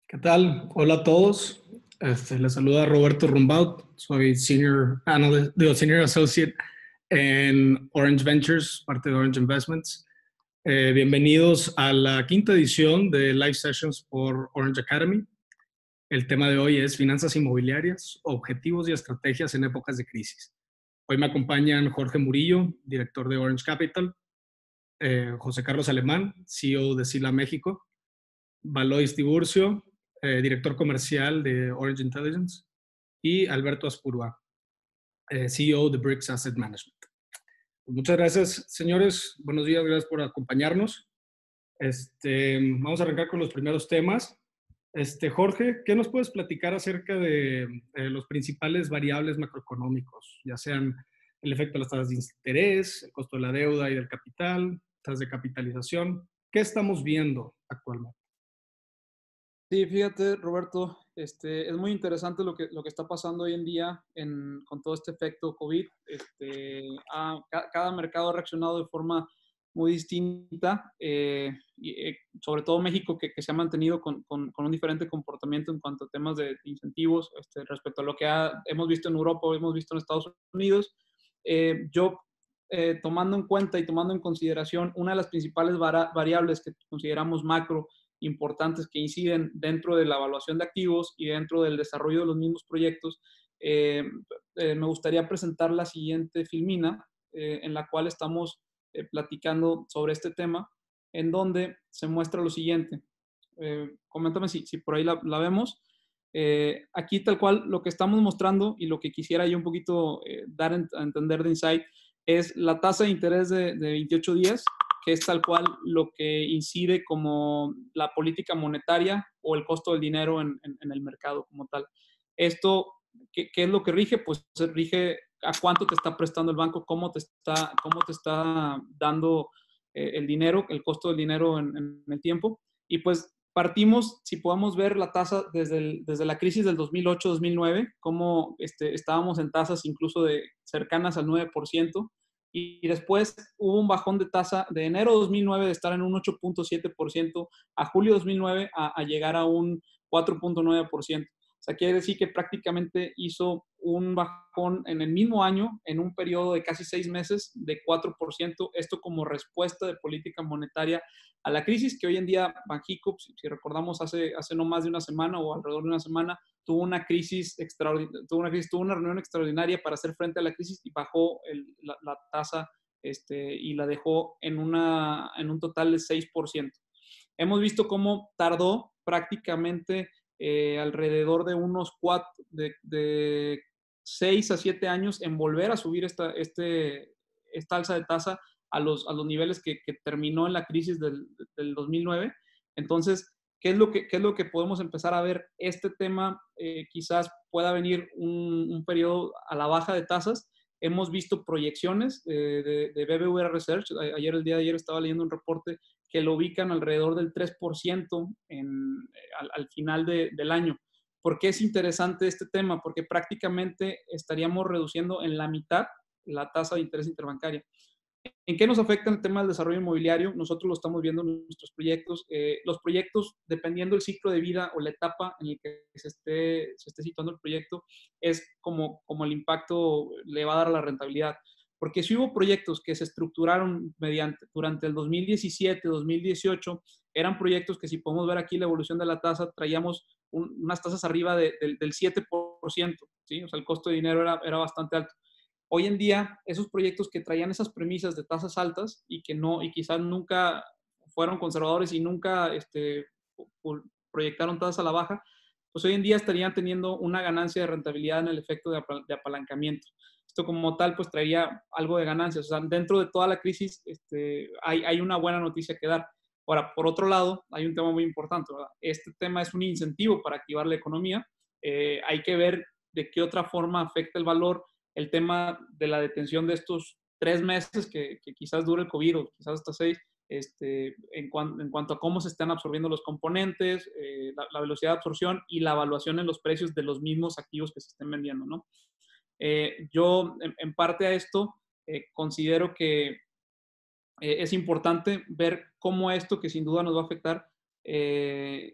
¿Qué tal? Hola a todos. Les saluda Roberto Rumbaut. Soy Senior Analyst, Senior Associate en Orange Ventures, parte de Orange Investments. Bienvenidos a la quinta edición de Live Sessions por Orange Academy. El tema de hoy es finanzas inmobiliarias, objetivos y estrategias en épocas de crisis. Hoy me acompañan Jorge Murillo, director de Orange Capital, José Carlos Alemán, CEO de Sila México, Valois Tiburcio, director comercial de Orange Intelligence, y Alberto Aspurúa, CEO de Bricks Asset Management. Pues muchas gracias, señores. Buenos días, gracias por acompañarnos. Vamos a arrancar con los primeros temas. Jorge, ¿qué nos puedes platicar acerca de los principales variables macroeconómicos, ya sean el efecto de las tasas de interés, el costo de la deuda y del capital, tasas de capitalización? ¿Qué estamos viendo actualmente? Sí, fíjate, Roberto, es muy interesante lo que está pasando hoy en día con todo este efecto COVID. Cada mercado ha reaccionado de forma muy distinta, sobre todo México, que se ha mantenido con un diferente comportamiento en cuanto a temas de incentivos respecto a lo que hemos visto en Europa o hemos visto en Estados Unidos. Tomando en cuenta y tomando en consideración una de las principales variables que consideramos macro, importantes que inciden dentro de la evaluación de activos y dentro del desarrollo de los mismos proyectos, me gustaría presentar la siguiente filmina en la cual estamos platicando sobre este tema, en donde se muestra lo siguiente. Coméntame si por ahí la vemos. Aquí tal cual lo que estamos mostrando y lo que quisiera yo un poquito dar a entender de insight es la tasa de interés de 28 días, que es tal cual lo que incide como la política monetaria o el costo del dinero en el mercado como tal. Esto, ¿qué es lo que rige? Pues rige a cuánto te está prestando el banco, cómo te está dando el dinero, el costo del dinero en el tiempo. Y pues partimos, si podemos ver la tasa desde la crisis del 2008-2009, cómo estábamos en tasas incluso cercanas al 9%, y después hubo un bajón de tasa de enero de 2009 de estar en un 8.7% a julio de 2009 a llegar a un 4.9%. O sea, quiere decir que prácticamente hizo un bajón en el mismo año, en un periodo de casi 6 meses, de 4%, esto como respuesta de política monetaria a la crisis que hoy en día Banxico, si recordamos hace no más de una semana o alrededor de una semana, tuvo una reunión extraordinaria para hacer frente a la crisis y bajó la tasa y la dejó en un total de 6%. Hemos visto cómo tardó prácticamente alrededor de unos 6 a 7 años en volver a subir esta alza de tasa a los niveles que terminó en la crisis del 2009. Entonces, ¿qué es lo que podemos empezar a ver? Este tema quizás pueda venir un periodo a la baja de tasas. Hemos visto proyecciones de BBVA Research. El día de ayer estaba leyendo un reporte que lo ubican alrededor del 3% al final del año. ¿Por qué es interesante este tema? Porque prácticamente estaríamos reduciendo en la mitad la tasa de interés interbancaria. ¿En qué nos afecta el tema del desarrollo inmobiliario? Nosotros lo estamos viendo en nuestros proyectos. Los proyectos, dependiendo del ciclo de vida o la etapa en la que se esté situando el proyecto, es como el impacto le va a dar a la rentabilidad. Porque si hubo proyectos que se estructuraron durante el 2017, 2018, eran proyectos que, si podemos ver aquí la evolución de la tasa, traíamos unas tasas arriba del 7%, ¿sí? O sea, el costo de dinero era bastante alto. Hoy en día, esos proyectos que traían esas premisas de tasas altas y quizás nunca fueron conservadores y nunca proyectaron tasas a la baja, pues hoy en día estarían teniendo una ganancia de rentabilidad en el efecto de apalancamiento. Esto como tal, pues traería algo de ganancias. O sea, dentro de toda la crisis hay una buena noticia que dar. Ahora, por otro lado, hay un tema muy importante, ¿verdad? Este tema es un incentivo para activar la economía. Hay que ver de qué otra forma afecta el valor el tema de la detención de estos 3 meses que quizás dure el COVID o quizás hasta 6, en cuanto a cómo se están absorbiendo los componentes, la velocidad de absorción y la evaluación en los precios de los mismos activos que se estén vendiendo, ¿no? Yo, en parte a esto, considero que es importante ver cómo esto, que sin duda nos va a afectar,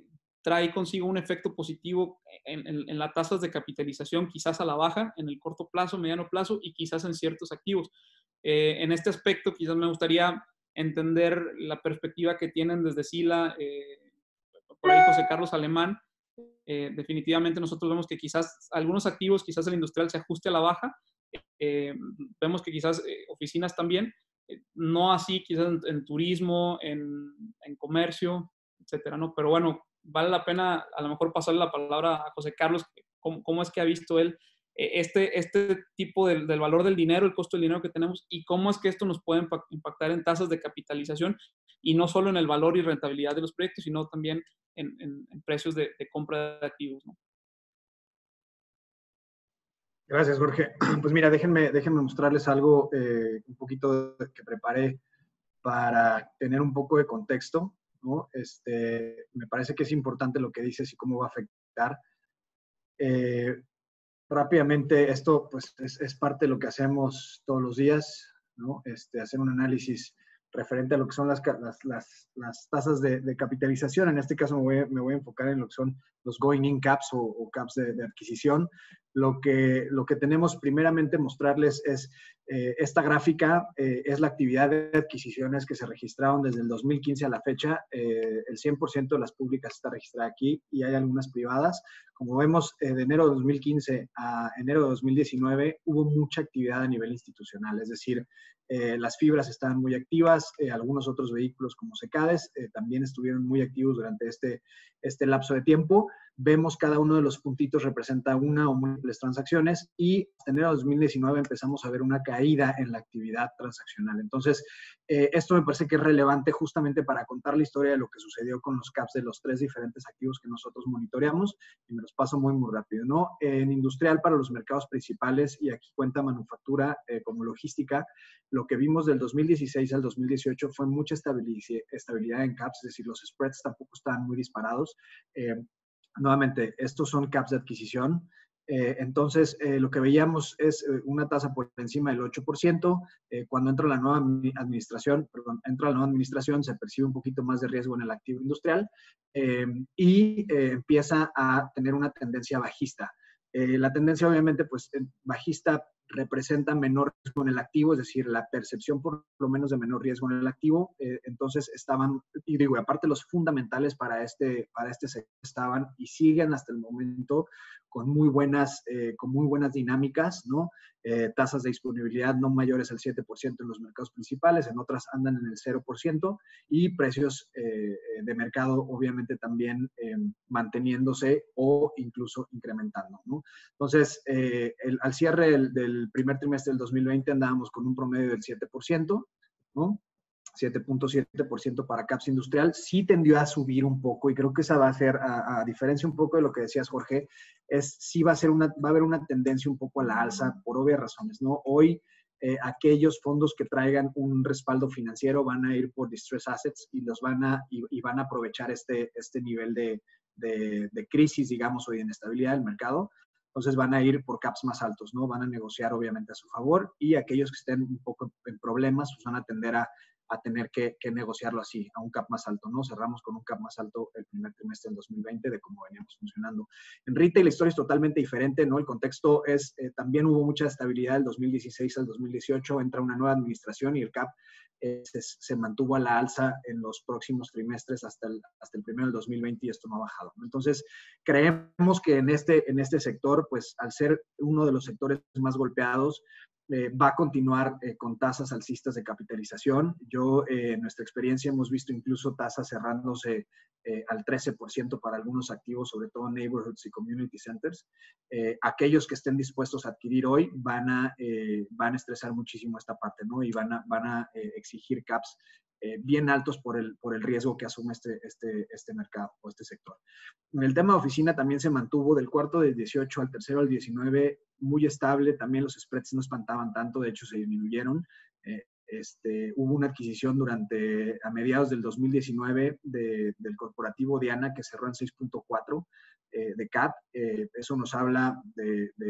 trae consigo un efecto positivo en las tasas de capitalización, quizás a la baja, en el corto plazo, mediano plazo y quizás en ciertos activos. En este aspecto, quizás me gustaría entender la perspectiva que tienen desde Sila, por ahí José Carlos Alemán. Definitivamente nosotros vemos que quizás algunos activos, quizás el industrial se ajuste a la baja, vemos que quizás oficinas también, no así quizás en turismo, en comercio, etcétera, ¿no? Pero bueno, vale la pena a lo mejor pasarle la palabra a José Carlos, cómo es que ha visto él este tipo del valor del dinero, el costo del dinero que tenemos y cómo es que esto nos puede impactar en tasas de capitalización y no solo en el valor y rentabilidad de los proyectos, sino también en precios de compra de activos, ¿no? Gracias, Jorge. Pues mira, déjenme mostrarles algo un poquito que preparé para tener un poco de contexto, ¿no? Me parece que es importante lo que dices y cómo va a afectar. Rápidamente, esto pues es parte de lo que hacemos todos los días, ¿no? Hacer un análisis referente a lo que son las tasas de capitalización. En este caso me voy a enfocar en lo que son los going in caps o caps de adquisición. Lo que tenemos primeramente mostrarles es esta gráfica, es la actividad de adquisiciones que se registraron desde el 2015 a la fecha. El 100% de las públicas está registrada aquí y hay algunas privadas. Como vemos, de enero de 2015 a enero de 2019 hubo mucha actividad a nivel institucional, es decir, las fibras estaban muy activas, algunos otros vehículos como Secades también estuvieron muy activos durante este lapso de tiempo. Vemos cada uno de los puntitos representa una o múltiples transacciones y en enero de 2019 empezamos a ver una caída en la actividad transaccional. Entonces, esto me parece que es relevante justamente para contar la historia de lo que sucedió con los caps de los 3 diferentes activos que nosotros monitoreamos y me los paso muy rápido, ¿no? En industrial para los mercados principales y aquí cuenta manufactura como logística, lo que vimos del 2016 al 2018 fue mucha estabilidad en caps, es decir, los spreads tampoco estaban muy disparados. Nuevamente, estos son caps de adquisición. Entonces, lo que veíamos es una tasa por encima del 8%. Cuando entra la nueva administración, se percibe un poquito más de riesgo en el activo industrial y empieza a tener una tendencia bajista. La tendencia, obviamente, pues bajista representa menor riesgo en el activo, es decir, la percepción por lo menos de menor riesgo en el activo. Entonces estaban, y digo, aparte los fundamentales para este sector estaban y siguen hasta el momento con muy buenas dinámicas, ¿no? Tasas de disponibilidad no mayores al 7% en los mercados principales, en otras andan en el 0%, y precios de mercado obviamente también manteniéndose o incluso incrementando, ¿no? Entonces, al cierre del primer trimestre del 2020 andábamos con un promedio del 7%, ¿no? 7.7% para CAPS industrial, sí tendió a subir un poco y creo que esa va a ser, a diferencia un poco de lo que decías, Jorge, sí va a haber una tendencia un poco a la alza por obvias razones, ¿no? Hoy aquellos fondos que traigan un respaldo financiero van a ir por distress assets y van a aprovechar este nivel de crisis, digamos, o de inestabilidad del mercado. Entonces van a ir por caps más altos, ¿no? Van a negociar obviamente a su favor y aquellos que estén un poco en problemas pues van a tender a tener que negociarlo así, a un cap más alto, ¿no? Cerramos con un cap más alto el primer trimestre del 2020 de cómo veníamos funcionando. En retail la historia es totalmente diferente, ¿no? El contexto es, también hubo mucha estabilidad del 2016 al 2018, entra una nueva administración y el cap se mantuvo a la alza en los próximos trimestres hasta el primero del 2020 y esto no ha bajado, ¿no? Entonces, creemos que en este sector, pues al ser uno de los sectores más golpeados, va a continuar con tasas alcistas de capitalización. En nuestra experiencia hemos visto incluso tasas cerrándose al 13% para algunos activos, sobre todo neighborhoods y community centers. Aquellos que estén dispuestos a adquirir hoy van a estresar muchísimo esta parte, ¿no? Y van a exigir caps bien altos por el riesgo que asume este mercado o este sector. En el tema de oficina también se mantuvo del cuarto del 18 al tercero al 19 muy estable, también los spreads no espantaban tanto, de hecho se disminuyeron. Hubo una adquisición a mediados del 2019 del corporativo Diana que cerró en 6.4 de CAP. Eso nos habla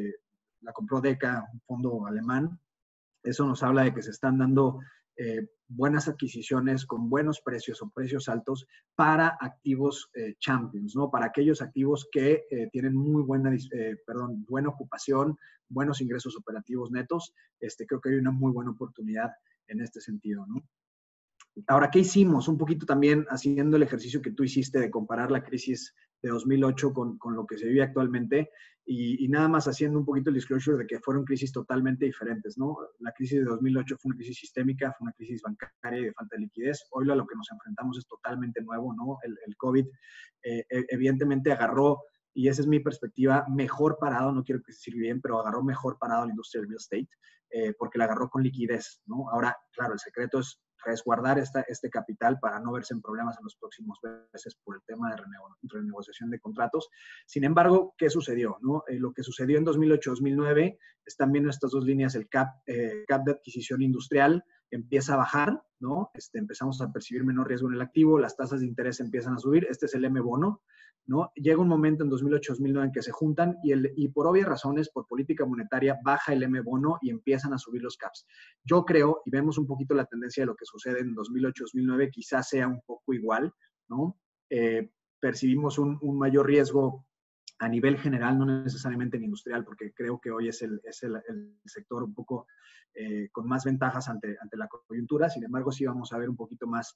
la compró DECA, un fondo alemán. Eso nos habla de que se están dando buenas adquisiciones con buenos precios o precios altos para activos champions, ¿no? Para aquellos activos que tienen muy buena ocupación, buenos ingresos operativos netos. Creo que hay una muy buena oportunidad en este sentido, ¿no? Ahora, ¿qué hicimos? Un poquito también haciendo el ejercicio que tú hiciste de comparar la crisis de 2008 con lo que se vive actualmente y nada más haciendo un poquito el disclosure de que fueron crisis totalmente diferentes, ¿no? La crisis de 2008 fue una crisis sistémica, fue una crisis bancaria y de falta de liquidez. Hoy a lo que nos enfrentamos es totalmente nuevo, ¿no? El COVID evidentemente agarró, y esa es mi perspectiva, mejor parado, no quiero que se sirva bien, pero agarró mejor parado la industria del real estate porque la agarró con liquidez, ¿no? Ahora, claro, el secreto es resguardar este capital para no verse en problemas en los próximos meses por el tema de renegociación de contratos. Sin embargo, ¿qué sucedió? ¿No? Lo que sucedió en 2008-2009, están viendo estas dos líneas, el cap de adquisición industrial empieza a bajar, ¿no? Empezamos a percibir menor riesgo en el activo, las tasas de interés empiezan a subir, este es el M-bono, ¿no? Llega un momento en 2008-2009 en que se juntan y por obvias razones, por política monetaria, baja el M-bono y empiezan a subir los caps. Yo creo, y vemos un poquito la tendencia de lo que sucede en 2008-2009, quizás sea un poco igual, ¿no? Percibimos un mayor riesgo a nivel general, no necesariamente en industrial, porque creo que hoy es el sector un poco con más ventajas ante la coyuntura. Sin embargo, sí vamos a ver un poquito más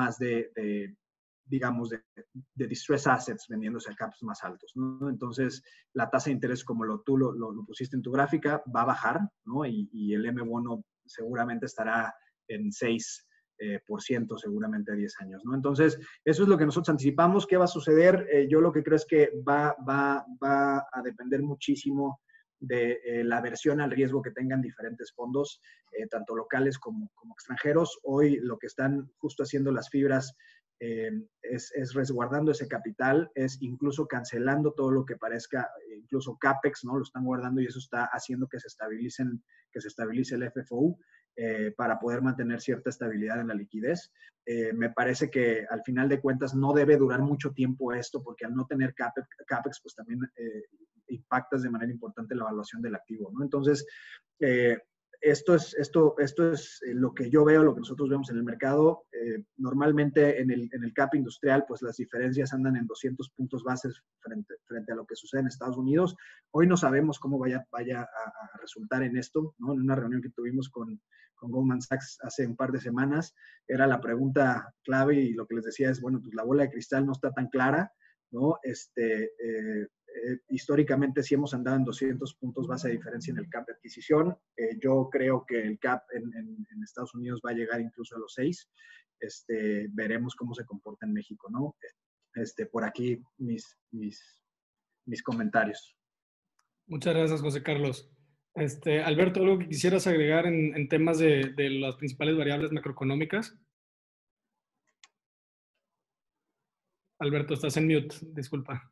digamos, de distress assets vendiéndose a caps más altos, ¿no? Entonces, la tasa de interés, como tú lo pusiste en tu gráfica, va a bajar, ¿no? Y el M-bono seguramente estará en 6% seguramente a 10 años, ¿no? Entonces, eso es lo que nosotros anticipamos. ¿Qué va a suceder? Yo lo que creo es que va a depender muchísimo de la aversión al riesgo que tengan diferentes fondos, tanto locales como extranjeros. Hoy lo que están justo haciendo las fibras es resguardando ese capital, es incluso cancelando todo lo que parezca, incluso CAPEX, ¿no? Lo están guardando y eso está haciendo que se estabilice el FFU para poder mantener cierta estabilidad en la liquidez. Me parece que al final de cuentas no debe durar mucho tiempo esto, porque al no tener CAPEX pues también impactas de manera importante la evaluación del activo, ¿no? Entonces, esto es lo que yo veo, lo que nosotros vemos en el mercado. Normalmente en el cap industrial, pues las diferencias andan en 200 puntos bases frente a lo que sucede en Estados Unidos. Hoy no sabemos cómo vaya a resultar en esto, ¿no? En una reunión que tuvimos con Goldman Sachs hace un par de semanas, era la pregunta clave y lo que les decía es, bueno, pues la bola de cristal no está tan clara, ¿no? Históricamente sí hemos andado en 200 puntos base de diferencia en el cap de adquisición. Yo creo que el cap en Estados Unidos va a llegar incluso a los 6. Veremos cómo se comporta en México, ¿no? Por aquí mis comentarios. Muchas gracias, José Carlos. Alberto, ¿algo que quisieras agregar en temas de las principales variables macroeconómicas? Alberto, estás en mute, disculpa.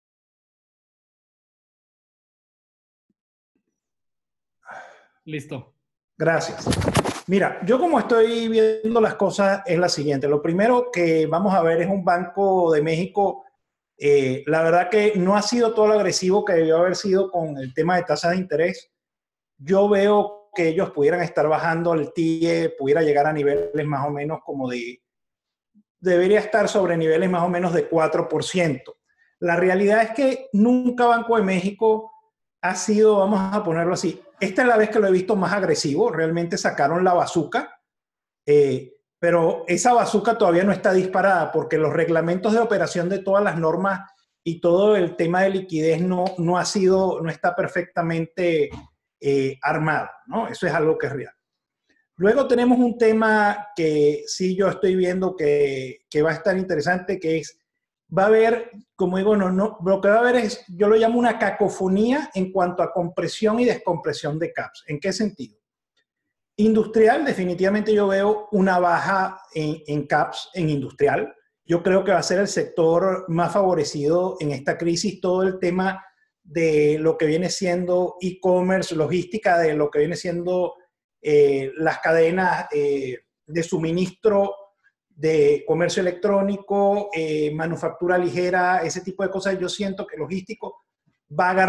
Listo. Gracias. Mira, yo como estoy viendo las cosas es la siguiente. Lo primero que vamos a ver es un Banco de México, la verdad que no ha sido todo lo agresivo que debió haber sido con el tema de tasas de interés. Yo veo que ellos pudieran estar bajando el TIE, pudiera llegar a niveles más o menos debería estar sobre niveles más o menos de 4%. La realidad es que nunca Banco de México ha sido, vamos a ponerlo así, esta es la vez que lo he visto más agresivo, realmente sacaron la bazuca, pero esa bazuca todavía no está disparada porque los reglamentos de operación de todas las normas y todo el tema de liquidez no está perfectamente armado, ¿no? Eso es algo que es real. Luego tenemos un tema que sí yo estoy viendo que va a estar interesante, que es, va a haber, como digo, lo que va a haber es, yo lo llamo una cacofonía en cuanto a compresión y descompresión de caps. ¿En qué sentido? Industrial, definitivamente yo veo una baja en caps en industrial. Yo creo que va a ser el sector más favorecido en esta crisis. Todo el tema de lo que viene siendo e-commerce, logística, de lo que viene siendo las cadenas de suministro de comercio electrónico, manufactura ligera, ese tipo de cosas. Yo siento que logístico va a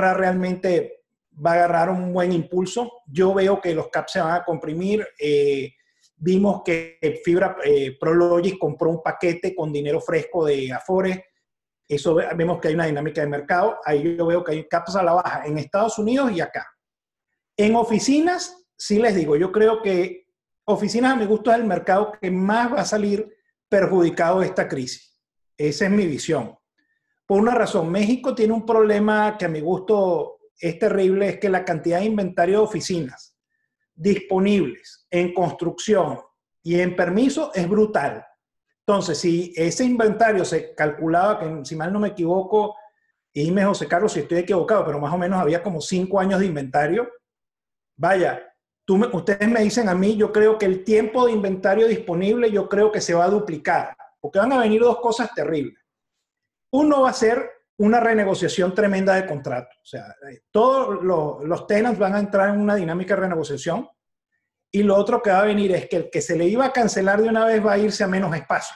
agarrar un buen impulso. Yo veo que los caps se van a comprimir. Vimos que Fibra Prologis compró un paquete con dinero fresco de Afore. Eso vemos que hay una dinámica de mercado. Ahí yo veo que hay capas a la baja en Estados Unidos y acá. En oficinas, sí les digo, yo creo que oficinas a mi gusto es el mercado que más va a salir perjudicado de esta crisis. Esa es mi visión. Por una razón, México tiene un problema que a mi gusto es terrible, es que la cantidad de inventario de oficinas disponibles en construcción y en permiso es brutal. Entonces, si ese inventario se calculaba, que si mal no me equivoco, y dime José Carlos si estoy equivocado, pero más o menos había como 5 años de inventario, vaya, ustedes me dicen a mí, yo creo que el tiempo de inventario disponible, yo creo que se va a duplicar, porque van a venir dos cosas terribles. Uno va a ser una renegociación tremenda de contratos. O sea, todos los tenants van a entrar en una dinámica de renegociación, y lo otro que va a venir es que el que se le iba a cancelar de una vez va a irse a menos espacio.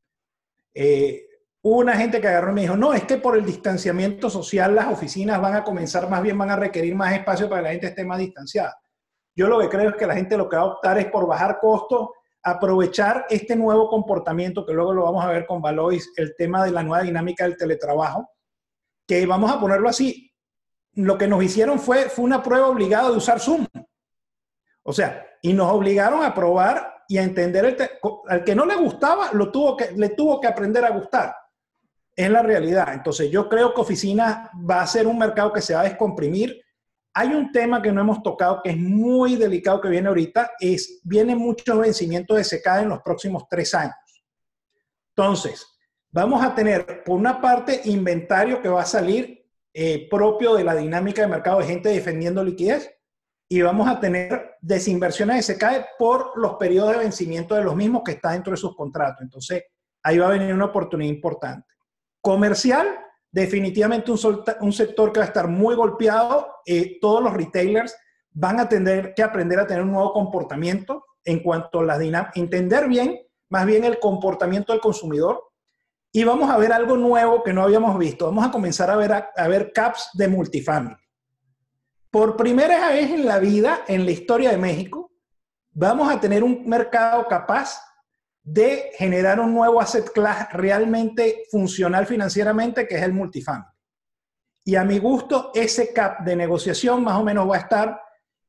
Hubo una gente que agarró y me dijo, no, es que por el distanciamiento social las oficinas van a comenzar, más bien van a requerir más espacio para que la gente esté más distanciada. Yo lo que creo es que la gente lo que va a optar es por bajar costos, aprovechar este nuevo comportamiento, que luego lo vamos a ver con Valois, el tema de la nueva dinámica del teletrabajo, que vamos a ponerlo así, lo que nos hicieron fue una prueba obligada de usar Zoom. O sea, y nos obligaron a probar y a entender, al que no le gustaba, le tuvo que aprender a gustar. Es la realidad. Entonces yo creo que oficinas va a ser un mercado que se va a descomprimir. Hay un tema que no hemos tocado que es muy delicado que viene ahorita, vienen muchos vencimientos de secada en los próximos 3 años. Entonces, vamos a tener, por una parte, inventario que va a salir propio de la dinámica de mercado de gente defendiendo liquidez, y vamos a tener desinversiones de SECAE por los periodos de vencimiento de los mismos que está dentro de sus contratos. Entonces, ahí va a venir una oportunidad importante. Comercial, definitivamente un sector que va a estar muy golpeado. Todos los retailers van a tener que aprender a tener un nuevo comportamiento en cuanto a las dinámicas, entender bien, más bien el comportamiento del consumidor. Y vamos a ver algo nuevo que no habíamos visto. Vamos a comenzar a ver caps de multifamily. Por primera vez en la vida, en la historia de México, vamos a tener un mercado capaz de generar un nuevo asset class realmente funcional financieramente, que es el multifamily. Y a mi gusto, ese cap de negociación más o menos va a estar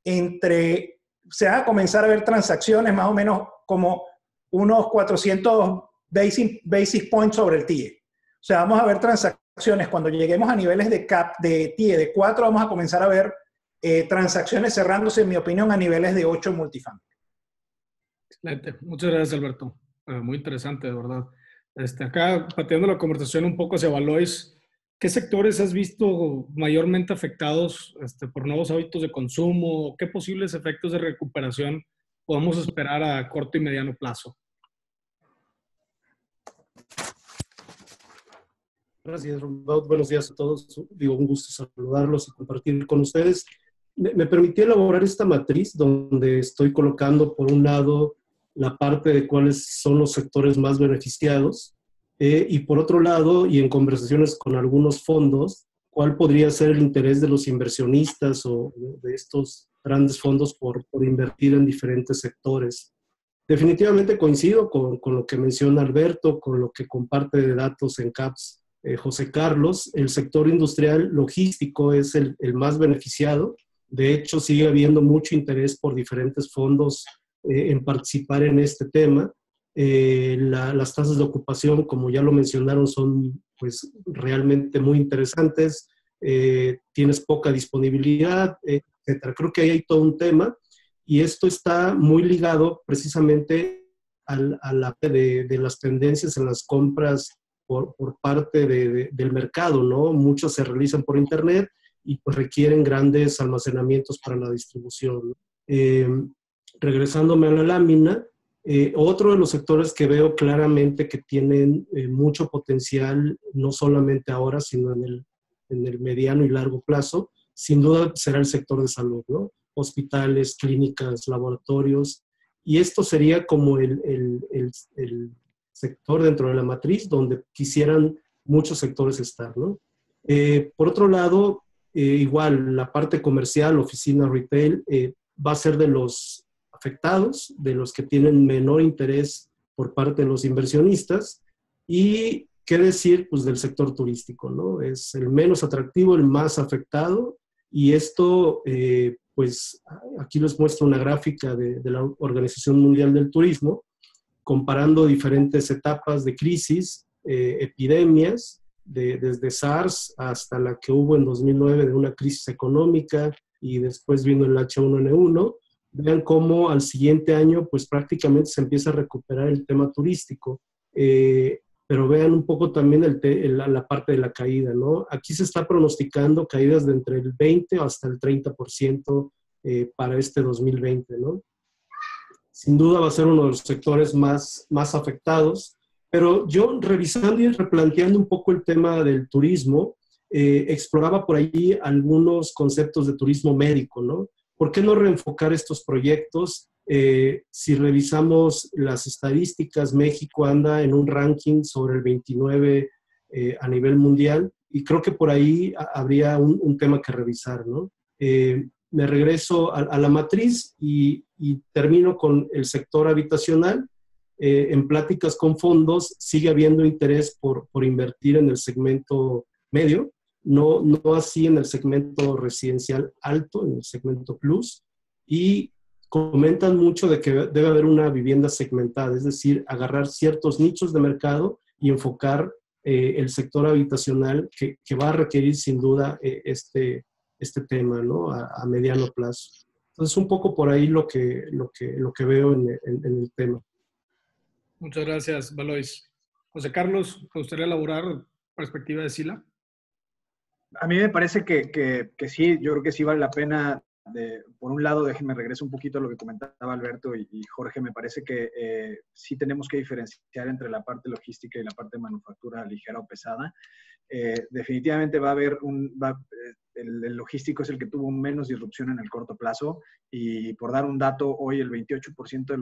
se van a comenzar a ver transacciones más o menos como unos 400 basis points sobre el TIE. O sea, vamos a ver transacciones, cuando lleguemos a niveles de cap de TIE de 4, vamos a comenzar a ver transacciones cerrándose, en mi opinión, a niveles de 8 multifamily. Excelente. Muchas gracias, Alberto. Muy interesante, de verdad. Acá, pateando la conversación un poco hacia Valois, ¿qué sectores has visto mayormente afectados por nuevos hábitos de consumo? ¿Qué posibles efectos de recuperación podemos esperar a corto y mediano plazo? Gracias, Rombaut. Buenos días a todos. Digo, un gusto saludarlos y compartir con ustedes. Me permití elaborar esta matriz donde estoy colocando, por un lado, la parte de cuáles son los sectores más beneficiados y por otro lado, y en conversaciones con algunos fondos, cuál podría ser el interés de los inversionistas o de estos grandes fondos por invertir en diferentes sectores. Definitivamente coincido con lo que menciona Alberto, con lo que comparte de datos en CAPS José Carlos. El sector industrial logístico es el más beneficiado. De hecho, sigue habiendo mucho interés por diferentes fondos en participar en este tema. Las tasas de ocupación, como ya lo mencionaron, son pues realmente muy interesantes. Tienes poca disponibilidad, etc. Creo que ahí hay todo un tema y esto está muy ligado precisamente a la de las tendencias en las compras por parte del mercado, ¿no? Muchos se realizan por internet y pues requieren grandes almacenamientos para la distribución. Regresándome a la lámina, otro de los sectores que veo claramente que tienen mucho potencial, no solamente ahora, sino en el mediano y largo plazo, sin duda será el sector de salud, ¿no? Hospitales, clínicas, laboratorios, y esto sería como el sector dentro de la matriz donde quisieran muchos sectores estar, ¿no? Por otro lado, igual la parte comercial, oficina, retail, va a ser de los afectados, de los que tienen menor interés por parte de los inversionistas. Y qué decir, pues, del sector turístico, ¿no? Es el menos atractivo, el más afectado, y esto, pues, aquí les muestro una gráfica de la Organización Mundial del Turismo, comparando diferentes etapas de crisis, epidemias, desde SARS hasta la que hubo en 2009 de una crisis económica, y después vino el H1N1. Vean cómo al siguiente año, pues, prácticamente se empieza a recuperar el tema turístico. Pero vean un poco también la parte de la caída, ¿no? Aquí se está pronosticando caídas de entre el 20 hasta el 30% para este 2020, ¿no? Sin duda va a ser uno de los sectores más afectados, pero yo, revisando y replanteando un poco el tema del turismo, exploraba por ahí algunos conceptos de turismo médico, ¿no? ¿Por qué no reenfocar estos proyectos? Si revisamos las estadísticas, México anda en un ranking sobre el 29 a nivel mundial, y creo que por ahí habría un tema que revisar, ¿no? Me regreso a la matriz y termino con el sector habitacional. En pláticas con fondos sigue habiendo interés por invertir en el segmento medio, no así en el segmento residencial alto, en el segmento plus, y comentan mucho de que debe haber una vivienda segmentada, es decir, agarrar ciertos nichos de mercado y enfocar el sector habitacional que va a requerir sin duda este tema, ¿no? A mediano plazo. Entonces, un poco por ahí lo que veo en el tema. Muchas gracias, Valois. José Carlos, ¿te gustaría elaborar perspectiva de Sila? A mí me parece que sí, yo creo que sí vale la pena. Por un lado, déjenme regreso un poquito a lo que comentaba Alberto y Jorge. Me parece que sí tenemos que diferenciar entre la parte logística y la parte de manufactura ligera o pesada. Definitivamente va a haber el logístico es el que tuvo menos disrupción en el corto plazo, y por dar un dato, hoy el 34%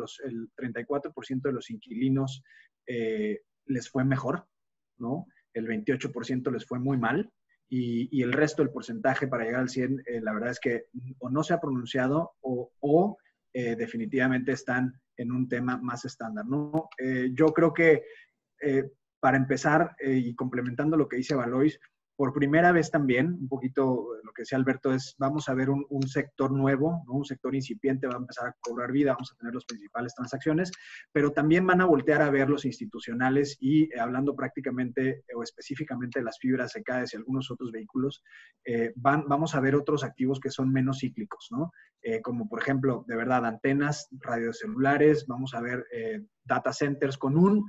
de los inquilinos les fue mejor, ¿no? El 28% les fue muy mal. Y el resto del porcentaje para llegar al 100, la verdad es que o no se ha pronunciado o definitivamente están en un tema más estándar, ¿no? Yo creo que para empezar, y complementando lo que dice Valois, por primera vez también, un poquito lo que decía Alberto, vamos a ver un sector nuevo, ¿no? Un sector incipiente, va a empezar a cobrar vida, vamos a tener las principales transacciones, pero también van a voltear a ver los institucionales y hablando prácticamente o específicamente de las fibras secadas y algunos otros vehículos, vamos a ver otros activos que son menos cíclicos, ¿no? Como por ejemplo, de verdad, antenas, radiocelulares, vamos a ver data centers con un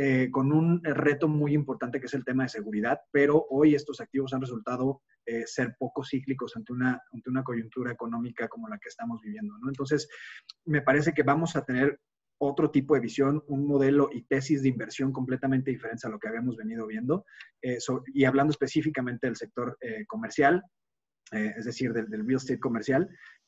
reto muy importante que es el tema de seguridad, pero hoy estos activos han resultado ser poco cíclicos ante una coyuntura económica como la que estamos viviendo, ¿no? Entonces, me parece que vamos a tener otro tipo de visión, un modelo y tesis de inversión completamente diferente a lo que habíamos venido viendo, y hablando específicamente del sector comercial, es decir, del real estate comercial.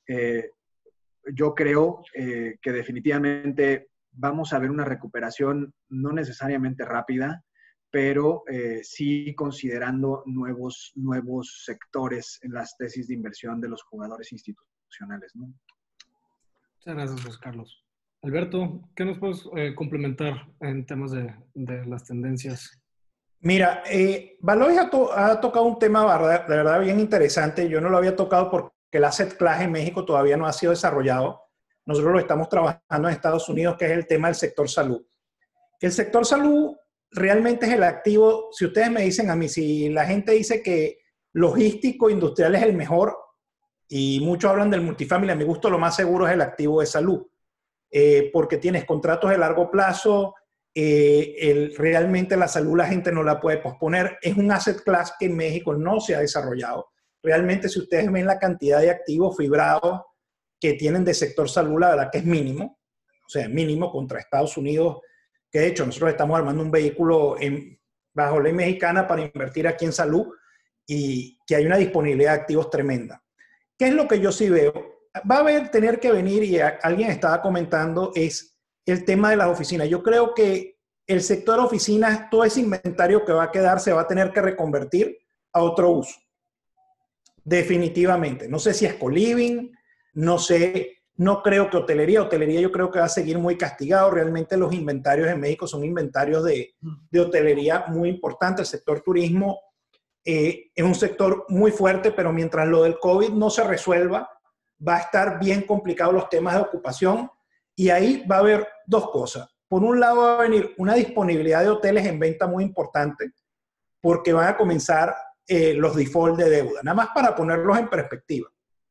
Yo creo que definitivamente vamos a ver una recuperación no necesariamente rápida, pero sí considerando nuevos sectores en las tesis de inversión de los jugadores institucionales, ¿no? Muchas gracias, José Carlos. Alberto, ¿qué nos puedes complementar en temas de las tendencias? Mira, Valois ha tocado un tema de verdad bien interesante. Yo no lo había tocado porque el asset class en México todavía no ha sido desarrollado. Nosotros lo estamos trabajando en Estados Unidos, que es el tema del sector salud. El sector salud realmente es el activo. Si ustedes me dicen a mí, si la gente dice que logístico industrial es el mejor, y muchos hablan del multifamily, a mi gusto lo más seguro es el activo de salud, porque tienes contratos de largo plazo, realmente la salud la gente no la puede posponer. Es un asset class que en México no se ha desarrollado. Realmente, si ustedes ven la cantidad de activos fibrados que tienen de sector salud, la verdad que es mínimo, o sea, mínimo contra Estados Unidos, que de hecho nosotros estamos armando un vehículo bajo ley mexicana para invertir aquí en salud, y que hay una disponibilidad de activos tremenda. ¿Qué es lo que yo sí veo? Va a tener que venir, y alguien estaba comentando, es el tema de las oficinas. Yo creo que el sector oficinas, todo ese inventario que va a quedar se va a tener que reconvertir a otro uso. Definitivamente. No sé si es co-living, no sé No creo que hotelería yo creo que va a seguir muy castigado. Realmente los inventarios en México son inventarios de hotelería muy importantes. El sector turismo es un sector muy fuerte, pero mientras lo del COVID no se resuelva, va a estar bien complicado los temas de ocupación, y ahí va a haber dos cosas. Por un lado va a venir una disponibilidad de hoteles en venta muy importante, porque van a comenzar los default de deuda. Nada más para ponerlos en perspectiva.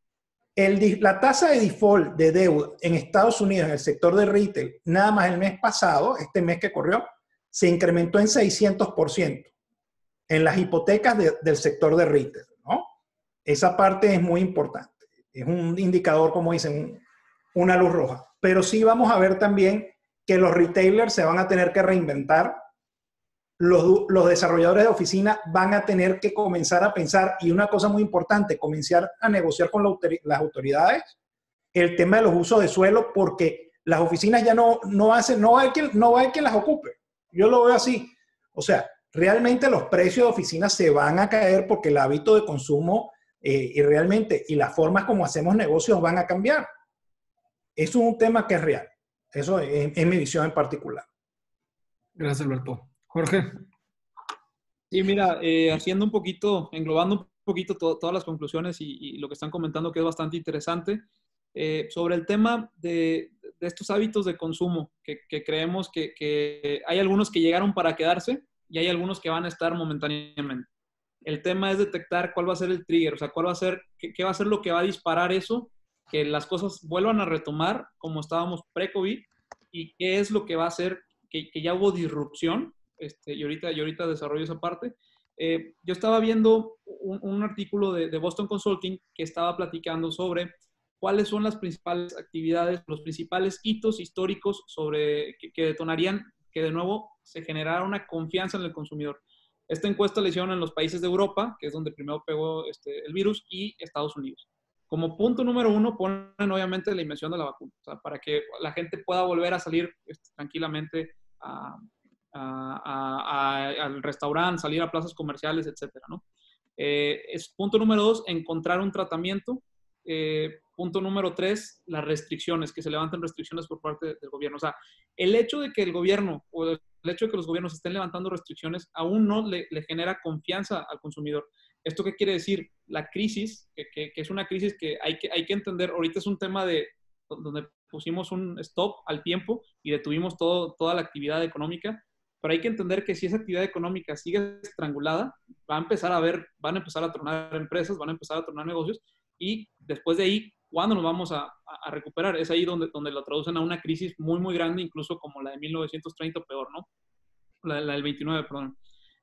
La tasa de default de deuda en Estados Unidos en el sector de retail, nada más el mes pasado, este mes que corrió, se incrementó en 600% en las hipotecas del sector de retail, ¿no? Esa parte es muy importante. Es un indicador, como dicen, una luz roja. Pero sí vamos a ver también que los retailers se van a tener que reinventar. Los desarrolladores de oficina van a tener que comenzar a pensar, y una cosa muy importante, comenzar a negociar con las autoridades el tema de los usos de suelo, porque las oficinas ya no hay quien las ocupe. Yo lo veo así. O sea, realmente los precios de oficinas se van a caer porque el hábito de consumo y las formas como hacemos negocios van a cambiar. Eso es un tema que es real. Eso es mi visión en particular. Gracias, Alberto. Jorge. Sí, mira, englobando un poquito todas las conclusiones y lo que están comentando, que es bastante interesante, sobre el tema de estos hábitos de consumo, que creemos que hay algunos que llegaron para quedarse y hay algunos que van a estar momentáneamente. El tema es detectar cuál va a ser el trigger, o sea, qué va a ser lo que va a disparar eso, que las cosas vuelvan a retomar como estábamos pre-COVID, y qué es lo que va a hacer que ya hubo disrupción. Y ahorita desarrollo esa parte. Yo estaba viendo un artículo de Boston Consulting que estaba platicando sobre cuáles son las principales actividades, los principales hitos históricos que detonarían que de nuevo se generara una confianza en el consumidor. Esta encuesta la hicieron en los países de Europa, que es donde primero pegó el virus, y Estados Unidos. Como punto número 1 ponen obviamente la invención de la vacuna, o sea, para que la gente pueda volver a salir tranquilamente al restaurante, salir a plazas comerciales, etcétera, ¿no? Punto número 2, encontrar un tratamiento. Punto número 3, las restricciones, que se levanten restricciones por parte del gobierno. O sea, el hecho de que el gobierno o el hecho de que los gobiernos estén levantando restricciones aún no le genera confianza al consumidor. ¿Esto qué quiere decir? La crisis, que es una crisis que hay que entender. Ahorita es un tema donde pusimos un stop al tiempo y detuvimos toda la actividad económica, pero hay que entender que si esa actividad económica sigue estrangulada, van a empezar a tronar empresas, van a empezar a tronar negocios, y después de ahí, ¿cuándo nos vamos a recuperar? Es ahí donde lo traducen a una crisis muy, muy grande, incluso como la de 1930 o peor, ¿no? La del 29, perdón.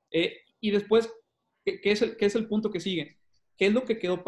Y después, ¿qué es el punto que sigue? ¿Qué es lo que quedó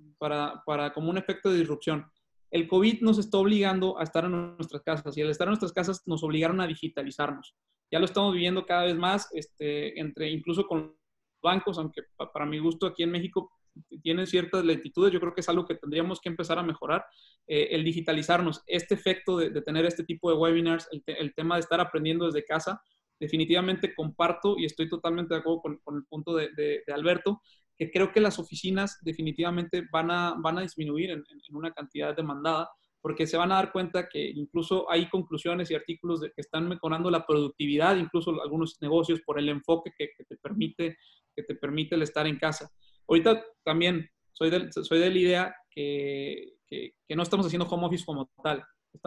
para como un efecto de disrupción? El COVID nos está obligando a estar en nuestras casas, y al estar en nuestras casas nos obligaron a digitalizarnos. Ya lo estamos viviendo cada vez más, incluso con bancos, aunque para mi gusto aquí en México tienen ciertas lentitudes. Yo creo que es algo que tendríamos que empezar a mejorar, el digitalizarnos. Este efecto de tener este tipo de webinars, el tema de estar aprendiendo desde casa, definitivamente comparto y estoy totalmente de acuerdo con el punto de Alberto, que creo que las oficinas definitivamente van a disminuir en una cantidad demandada, porque se van a dar cuenta que incluso hay conclusiones y artículos que están mejorando la productividad, incluso algunos negocios, por el enfoque que te permite el estar en casa. Ahorita también soy de la idea que no estamos haciendo home office como tal.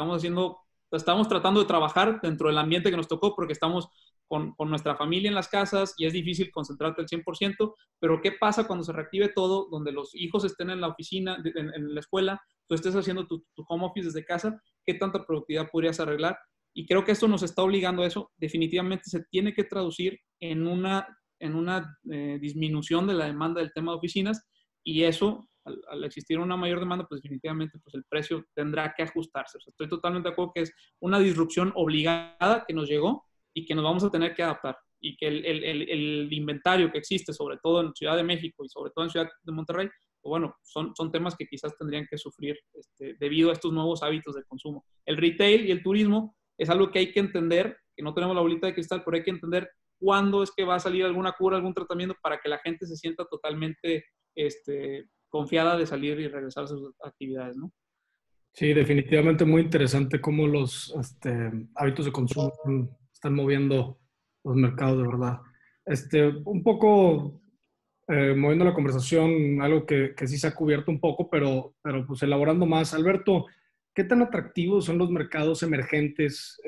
Estamos tratando de trabajar dentro del ambiente que nos tocó, porque estamos con nuestra familia en las casas y es difícil concentrarte al 100%, pero ¿qué pasa cuando se reactive todo, donde los hijos estén en la oficina, en la escuela, tú estés haciendo tu home office desde casa? ¿Qué tanta productividad podrías arreglar? Y creo que esto nos está obligando a eso. Definitivamente se tiene que traducir en una disminución de la demanda del tema de oficinas, y eso, al existir una mayor demanda, pues definitivamente pues el precio tendrá que ajustarse. O sea, estoy totalmente de acuerdo que es una disrupción obligada que nos llegó y que nos vamos a tener que adaptar, y que el inventario que existe, sobre todo en Ciudad de México y sobre todo en Ciudad de Monterrey, pues bueno, son temas que quizás tendrían que sufrir debido a estos nuevos hábitos de consumo. El retail y el turismo es algo que hay que entender, que no tenemos la bolita de cristal, pero hay que entender cuándo es que va a salir alguna cura, algún tratamiento, para que la gente se sienta totalmente confiada de salir y regresar a sus actividades, ¿no? Sí, definitivamente muy interesante cómo los hábitos de consumo están moviendo los mercados, de verdad. Un poco moviendo la conversación, algo que sí se ha cubierto un poco, pero pues elaborando más. Alberto, ¿qué tan atractivos son los mercados emergentes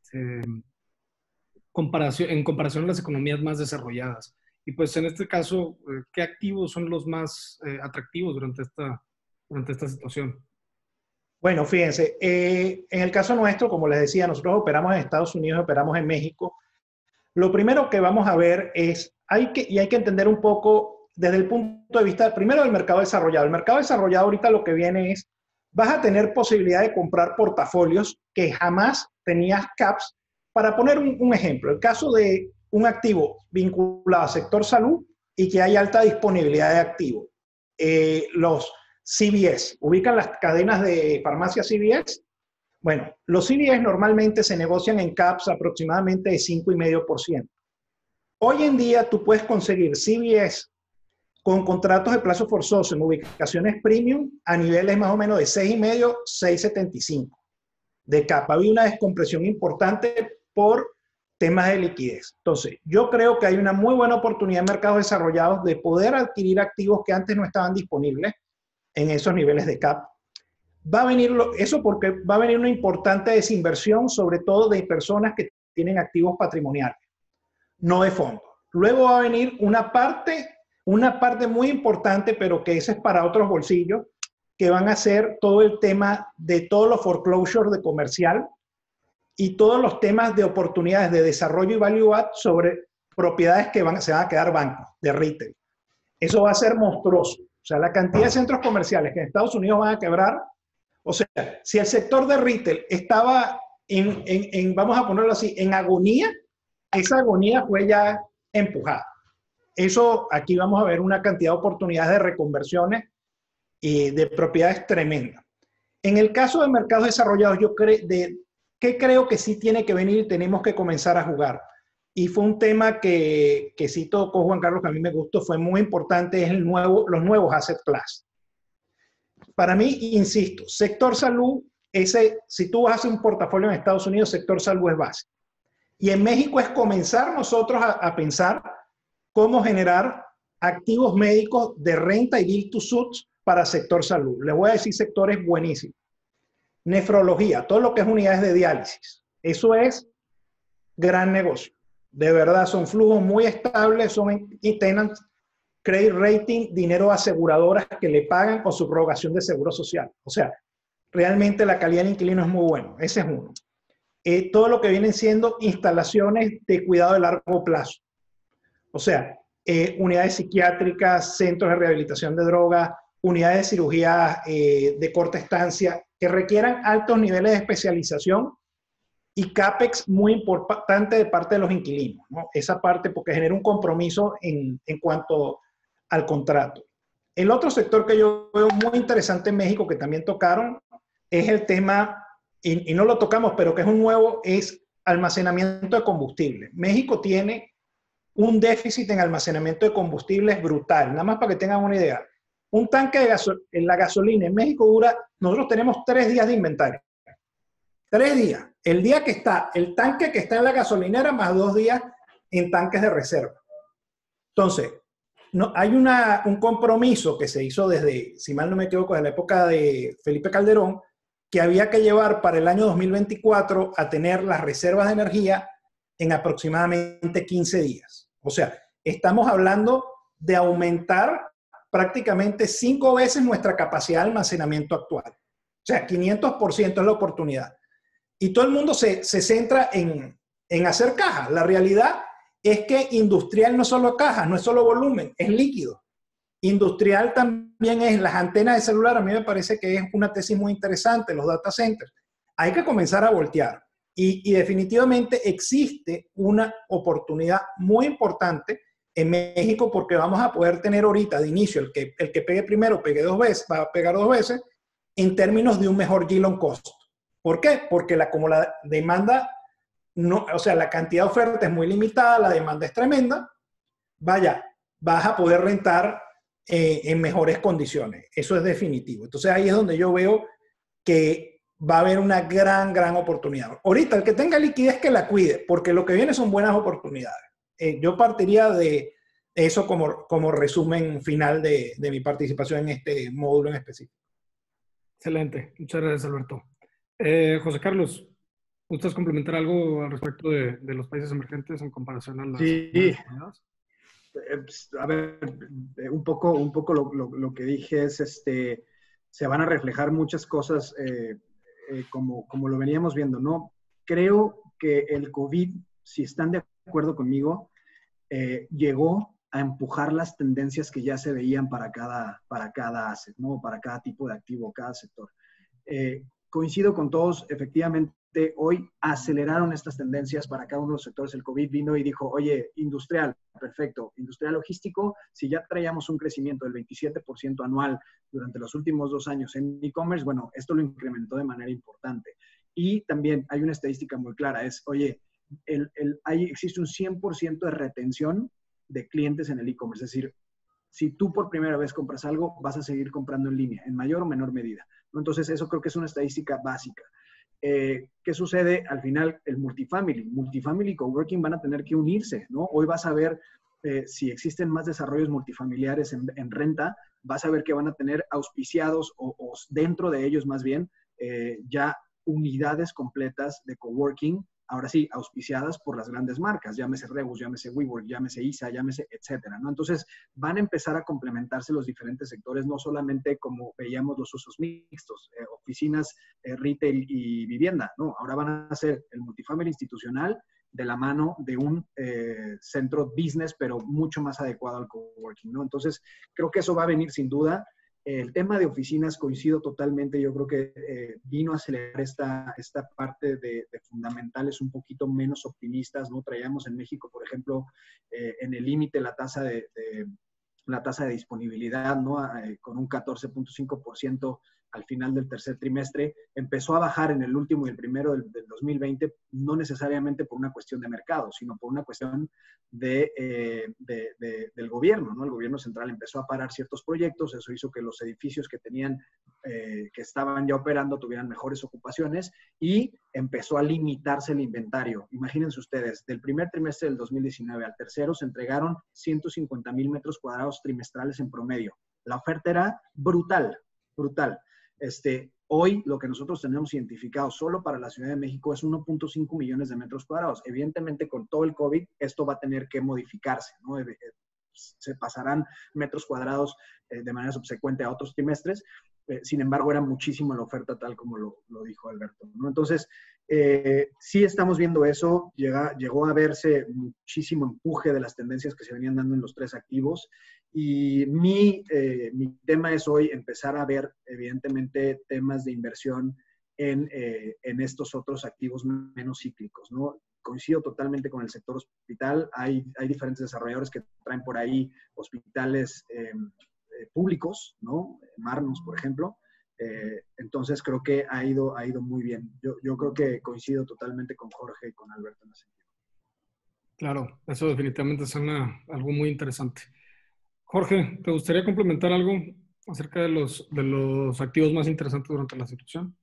en comparación a las economías más desarrolladas? Y pues en este caso, ¿qué activos son los más atractivos durante esta situación? Bueno, fíjense, en el caso nuestro, como les decía, nosotros operamos en Estados Unidos, operamos en México. Lo primero que vamos a ver es, hay que entender un poco desde el punto de vista, primero del mercado desarrollado. El mercado desarrollado ahorita lo que viene es, vas a tener posibilidad de comprar portafolios que jamás tenías caps. Para poner un ejemplo, el caso de un activo vinculado al sector salud y que hay alta disponibilidad de activo. Los CVS, ubican las cadenas de farmacia CVS. Bueno, los CVS normalmente se negocian en caps aproximadamente de 5,5%. Hoy en día tú puedes conseguir CVS con contratos de plazo forzoso en ubicaciones premium a niveles más o menos de 6,5, 6,75 de cap. Había una descompresión importante por temas de liquidez. Entonces, yo creo que hay una muy buena oportunidad en mercados desarrollados de poder adquirir activos que antes no estaban disponibles en esos niveles de cap. Va a venir eso porque va a venir una importante desinversión, sobre todo de personas que tienen activos patrimoniales, no de fondos. Luego va a venir una parte muy importante, pero que esa es para otros bolsillos, que van a ser todo el tema de todos los foreclosures de comercial y todos los temas de oportunidades de desarrollo y value add sobre propiedades que se van a quedar bancos de retail. Eso va a ser monstruoso. O sea, la cantidad de centros comerciales que en Estados Unidos van a quebrar. O sea, si el sector de retail estaba vamos a ponerlo así, en agonía, esa agonía fue ya empujada. Eso, aquí vamos a ver una cantidad de oportunidades de reconversiones y de propiedades tremendas. En el caso de mercados desarrollados, ¿qué creo que sí tiene que venir y tenemos que comenzar a jugar? Y fue un tema que sí tocó Juan Carlos, que a mí me gustó, fue muy importante, es los nuevos asset class. Para mí, insisto, sector salud, si tú haces un portafolio en Estados Unidos, sector salud es básico. Y en México es comenzar nosotros a pensar cómo generar activos médicos de renta y build to suits para sector salud. Les voy a decir sectores buenísimos. Nefrología, todo lo que es unidades de diálisis. Eso es gran negocio. De verdad, son flujos muy estables, son tenants, credit rating, dinero a aseguradoras que le pagan con subrogación de seguro social. O sea, realmente la calidad del inquilino es muy buena. Ese es uno. Todo lo que vienen siendo instalaciones de cuidado de largo plazo. O sea, unidades psiquiátricas, centros de rehabilitación de drogas, unidades de cirugía de corta estancia, que requieran altos niveles de especialización y CAPEX muy importante de parte de los inquilinos, ¿no? Esa parte porque genera un compromiso en cuanto al contrato. El otro sector que yo veo muy interesante en México, que también tocaron, es el tema, y no lo tocamos, pero que es un nuevo, es almacenamiento de combustible. México tiene un déficit en almacenamiento de combustibles brutal. Nada más para que tengan una idea. Un tanque en la gasolina en México nosotros tenemos 3 días de inventario. 3 días. El día que está, el tanque que está en la gasolinera, más 2 días en tanques de reserva. Entonces, hay un compromiso que se hizo desde, si mal no me equivoco, desde la época de Felipe Calderón, que había que llevar para el año 2024 a tener las reservas de energía en aproximadamente 15 días. O sea, estamos hablando de aumentar prácticamente 5 veces nuestra capacidad de almacenamiento actual. O sea, 500% es la oportunidad. Y todo el mundo se centra en hacer caja. La realidad es que industrial no es solo caja, no es solo volumen, es líquido. Industrial también es las antenas de celular. A mí me parece que es una tesis muy interesante, los data centers. Hay que comenzar a voltear. Y definitivamente existe una oportunidad muy importante en México porque vamos a poder tener ahorita de inicio el que pegue primero, pegue 2 veces, va a pegar 2 veces en términos de un mejor yield on cost. ¿Por qué? Porque como la demanda, o sea, la cantidad de oferta es muy limitada, la demanda es tremenda, vaya, vas a poder rentar en mejores condiciones. Eso es definitivo. Entonces ahí es donde yo veo que va a haber una gran oportunidad. Ahorita, el que tenga liquidez que la cuide, porque lo que viene son buenas oportunidades. Yo partiría de eso como resumen final de mi participación en este módulo en específico. Excelente. Muchas gracias, Alberto. José Carlos, ¿gustas complementar algo al respecto de los países emergentes en comparación a las oportunidades? A ver, un poco lo que dije es, se van a reflejar muchas cosas como lo veníamos viendo, ¿no? Creo que el COVID, si están de acuerdo conmigo, llegó a empujar las tendencias que ya se veían para cada asset, ¿no? Para cada tipo de activo, cada sector. Coincido con todos, efectivamente, hoy aceleraron estas tendencias para cada uno de los sectores. El COVID vino y dijo, oye, industrial, perfecto. Industrial logístico, si ya traíamos un crecimiento del 27% anual durante los últimos 2 años en e-commerce, bueno, esto lo incrementó de manera importante. Y también hay una estadística muy clara, es, oye, existe un 100% de retención de clientes en el e-commerce. Es decir, si tú por primera vez compras algo, vas a seguir comprando en línea, en mayor o menor medida, ¿no? Entonces, eso creo que es una estadística básica. ¿Qué sucede? Al final, el multifamily y coworking van a tener que unirse, ¿no? Hoy vas a ver, si existen más desarrollos multifamiliares en renta, vas a ver que van a tener auspiciados o dentro de ellos más bien, ya unidades completas de coworking, ahora sí, auspiciadas por las grandes marcas, llámese Rebus, llámese WeWork, llámese ISA, llámese etcétera, ¿no? Entonces, van a empezar a complementarse los diferentes sectores, no solamente como veíamos los usos mixtos, oficinas, retail y vivienda, ¿no? Ahora van a ser el multifamily institucional de la mano de un centro business, pero mucho más adecuado al coworking, ¿no? Entonces, creo que eso va a venir sin duda. El tema de oficinas, coincido totalmente, yo creo que vino a acelerar esta parte de fundamentales un poquito menos optimistas, ¿no? Traíamos en México, por ejemplo, en el límite la tasa de disponibilidad, ¿no? Con un 14.5% al final del tercer trimestre, empezó a bajar en el último y el primero del 2020, no necesariamente por una cuestión de mercado, sino por una cuestión del gobierno, ¿no? El gobierno central empezó a parar ciertos proyectos, eso hizo que los edificios que tenían, que estaban ya operando, tuvieran mejores ocupaciones y empezó a limitarse el inventario. Imagínense ustedes, del primer trimestre del 2019 al tercero se entregaron 150,000 metros cuadrados trimestrales en promedio. La oferta era brutal. Hoy lo que nosotros tenemos identificado solo para la Ciudad de México es 1.5 millones de metros cuadrados. Evidentemente, con todo el COVID, esto va a tener que modificarse, ¿no? Se pasarán metros cuadrados de manera subsecuente a otros trimestres. Sin embargo, era muchísimo la oferta, tal como lo dijo Alberto, ¿no? Entonces, sí estamos viendo eso. Llegó a verse muchísimo empuje de las tendencias que se venían dando en los 3 activos. Y mi tema es hoy empezar a ver, evidentemente, temas de inversión en estos otros activos menos cíclicos, ¿no? Coincido totalmente con el sector hospital. Hay diferentes desarrolladores que traen por ahí hospitales públicos, ¿no? Marnos, por ejemplo. Entonces, creo que ha ido muy bien. Yo creo que coincido totalmente con Jorge y con Alberto en ese sentido. Claro, eso definitivamente suena algo muy interesante. Jorge, ¿te gustaría complementar algo acerca de los activos más interesantes durante la situación?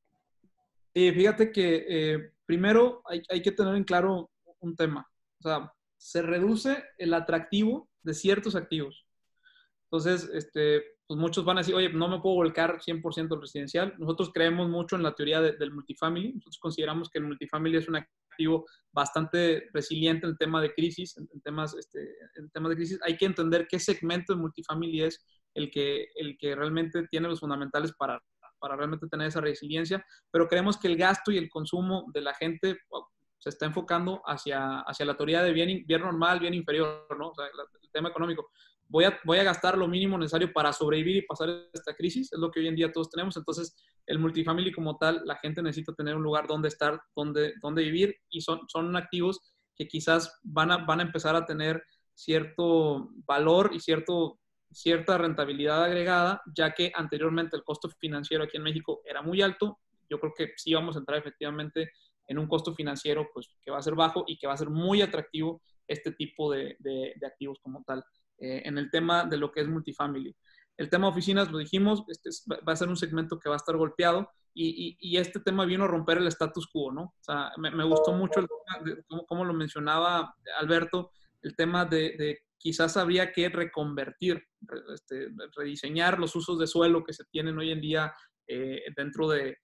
Fíjate que primero hay que tener en claro un tema. O sea, se reduce el atractivo de ciertos activos. Entonces, pues muchos van a decir, oye, no me puedo volcar 100% al residencial. Nosotros creemos mucho en la teoría del multifamily. Nosotros consideramos que el multifamily es un activo bastante resiliente en el tema de crisis. En temas de crisis hay que entender qué segmento de multifamily es el que realmente tiene los fundamentales para realmente tener esa resiliencia. Pero creemos que el gasto y el consumo de la gente se está enfocando hacia la teoría de bien normal, bien inferior, ¿no? O sea, el tema económico. Voy a gastar lo mínimo necesario para sobrevivir y pasar esta crisis, es lo que hoy en día todos tenemos. Entonces, el multifamily como tal, la gente necesita tener un lugar donde estar, donde vivir, y son activos que quizás van a empezar a tener cierto valor y cierta rentabilidad agregada, ya que anteriormente el costo financiero aquí en México era muy alto. Yo creo que sí vamos a entrar efectivamente en un costo financiero pues, que va a ser bajo y que va a ser muy atractivo este tipo de activos como tal. En el tema de lo que es multifamily. El tema de oficinas, lo dijimos, va a ser un segmento que va a estar golpeado y este tema vino a romper el status quo, ¿no? O sea, me gustó mucho el tema de, como lo mencionaba Alberto, el tema de quizás habría que reconvertir, rediseñar los usos de suelo que se tienen hoy en día dentro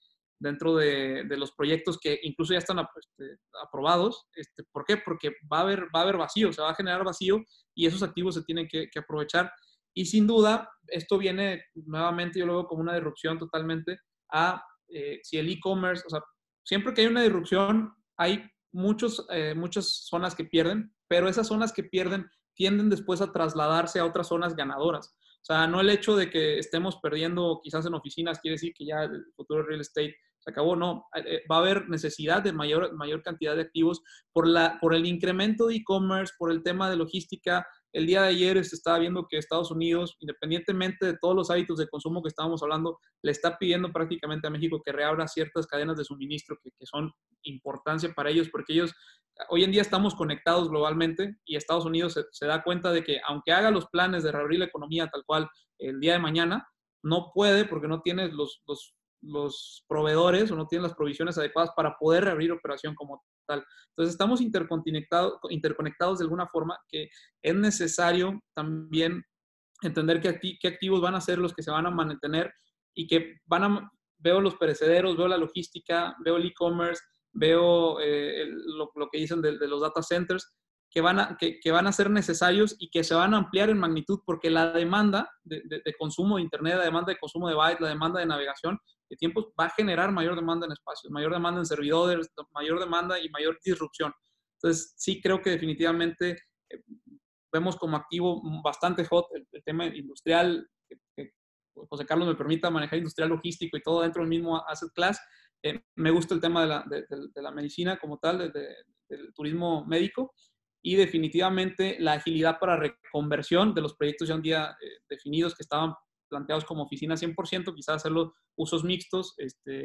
de los proyectos que incluso ya están aprobados. ¿Por qué? Porque va a haber vacío, se va a generar vacío y esos activos se tienen que aprovechar. Y sin duda, esto viene nuevamente, yo lo veo como una disrupción totalmente a si el e-commerce, o sea, siempre que hay una disrupción, hay muchas zonas que pierden, pero esas zonas que pierden tienden después a trasladarse a otras zonas ganadoras. O sea, no el hecho de que estemos perdiendo quizás en oficinas quiere decir que ya el futuro real estate se acabó, no. Va a haber necesidad de mayor cantidad de activos por el incremento de e-commerce, por el tema de logística. El día de ayer se estaba viendo que Estados Unidos, independientemente de todos los hábitos de consumo que estábamos hablando, le está pidiendo prácticamente a México que reabra ciertas cadenas de suministro que son importancia para ellos, porque ellos, hoy en día estamos conectados globalmente y Estados Unidos se da cuenta de que aunque haga los planes de reabrir la economía tal cual el día de mañana, no puede porque no tiene los proveedores o no tienen las provisiones adecuadas para poder reabrir operación como tal. Entonces estamos interconectados de alguna forma que es necesario también entender qué activos van a ser los que se van a mantener y que veo los perecederos, veo la logística, veo el e-commerce, veo lo que dicen de los data centers, que van a ser necesarios y que se van a ampliar en magnitud porque la demanda de consumo de Internet, la demanda de consumo de bytes, la demanda de navegación de tiempos va a generar mayor demanda en espacios, mayor demanda en servidores, mayor demanda y mayor disrupción. Entonces, sí creo que definitivamente vemos como activo bastante hot el tema industrial, que José Carlos me permita manejar industrial logístico y todo dentro del mismo asset class. Me gusta el tema de la medicina como tal, del turismo médico y definitivamente la agilidad para reconversión de los proyectos ya un día definidos que estaban planteados como oficina 100%, quizás hacerlo usos mixtos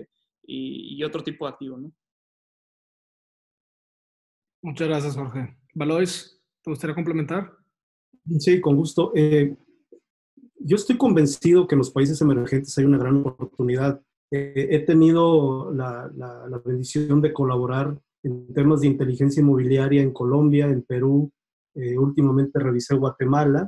y otro tipo de activos, ¿no? Muchas gracias, Jorge. Valois, ¿te gustaría complementar? Sí, con gusto. Yo estoy convencido que en los países emergentes hay una gran oportunidad. He tenido la bendición de colaborar en temas de inteligencia inmobiliaria en Colombia, en Perú, últimamente revisé Guatemala,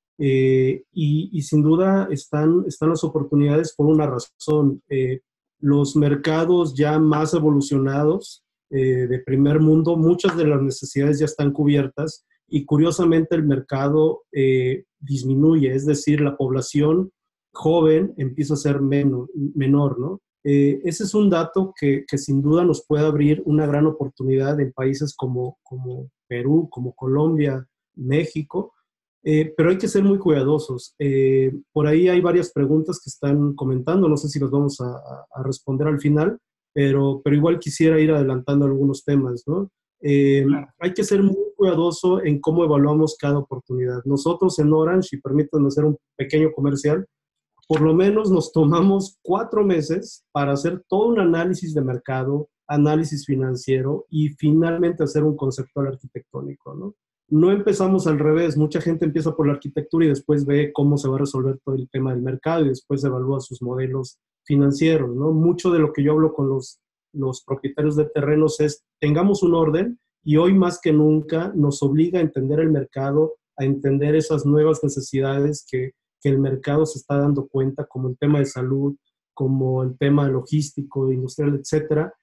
y sin duda están las oportunidades por una razón. Los mercados ya más evolucionados de primer mundo, muchas de las necesidades ya están cubiertas y curiosamente el mercado disminuye, es decir, la población joven empieza a ser menor, ¿no? Ese es un dato que sin duda nos puede abrir una gran oportunidad en países como Perú, como Colombia, México, pero hay que ser muy cuidadosos. Por ahí hay varias preguntas que están comentando, no sé si las vamos a responder al final, pero igual quisiera ir adelantando algunos temas, ¿no? Claro. Hay que ser muy cuidadoso en cómo evaluamos cada oportunidad. Nosotros en Orange, y permítanme hacer un pequeño comercial, por lo menos nos tomamos 4 meses para hacer todo un análisis de mercado, análisis financiero y finalmente hacer un conceptual arquitectónico, ¿no? No empezamos al revés. Mucha gente empieza por la arquitectura y después ve cómo se va a resolver todo el tema del mercado y después evalúa sus modelos financieros, ¿no? Mucho de lo que yo hablo con los propietarios de terrenos es tengamos un orden y hoy más que nunca nos obliga a entender el mercado, a entender esas nuevas necesidades que el mercado se está dando cuenta, como el tema de salud, como el tema logístico, industrial, etcétera.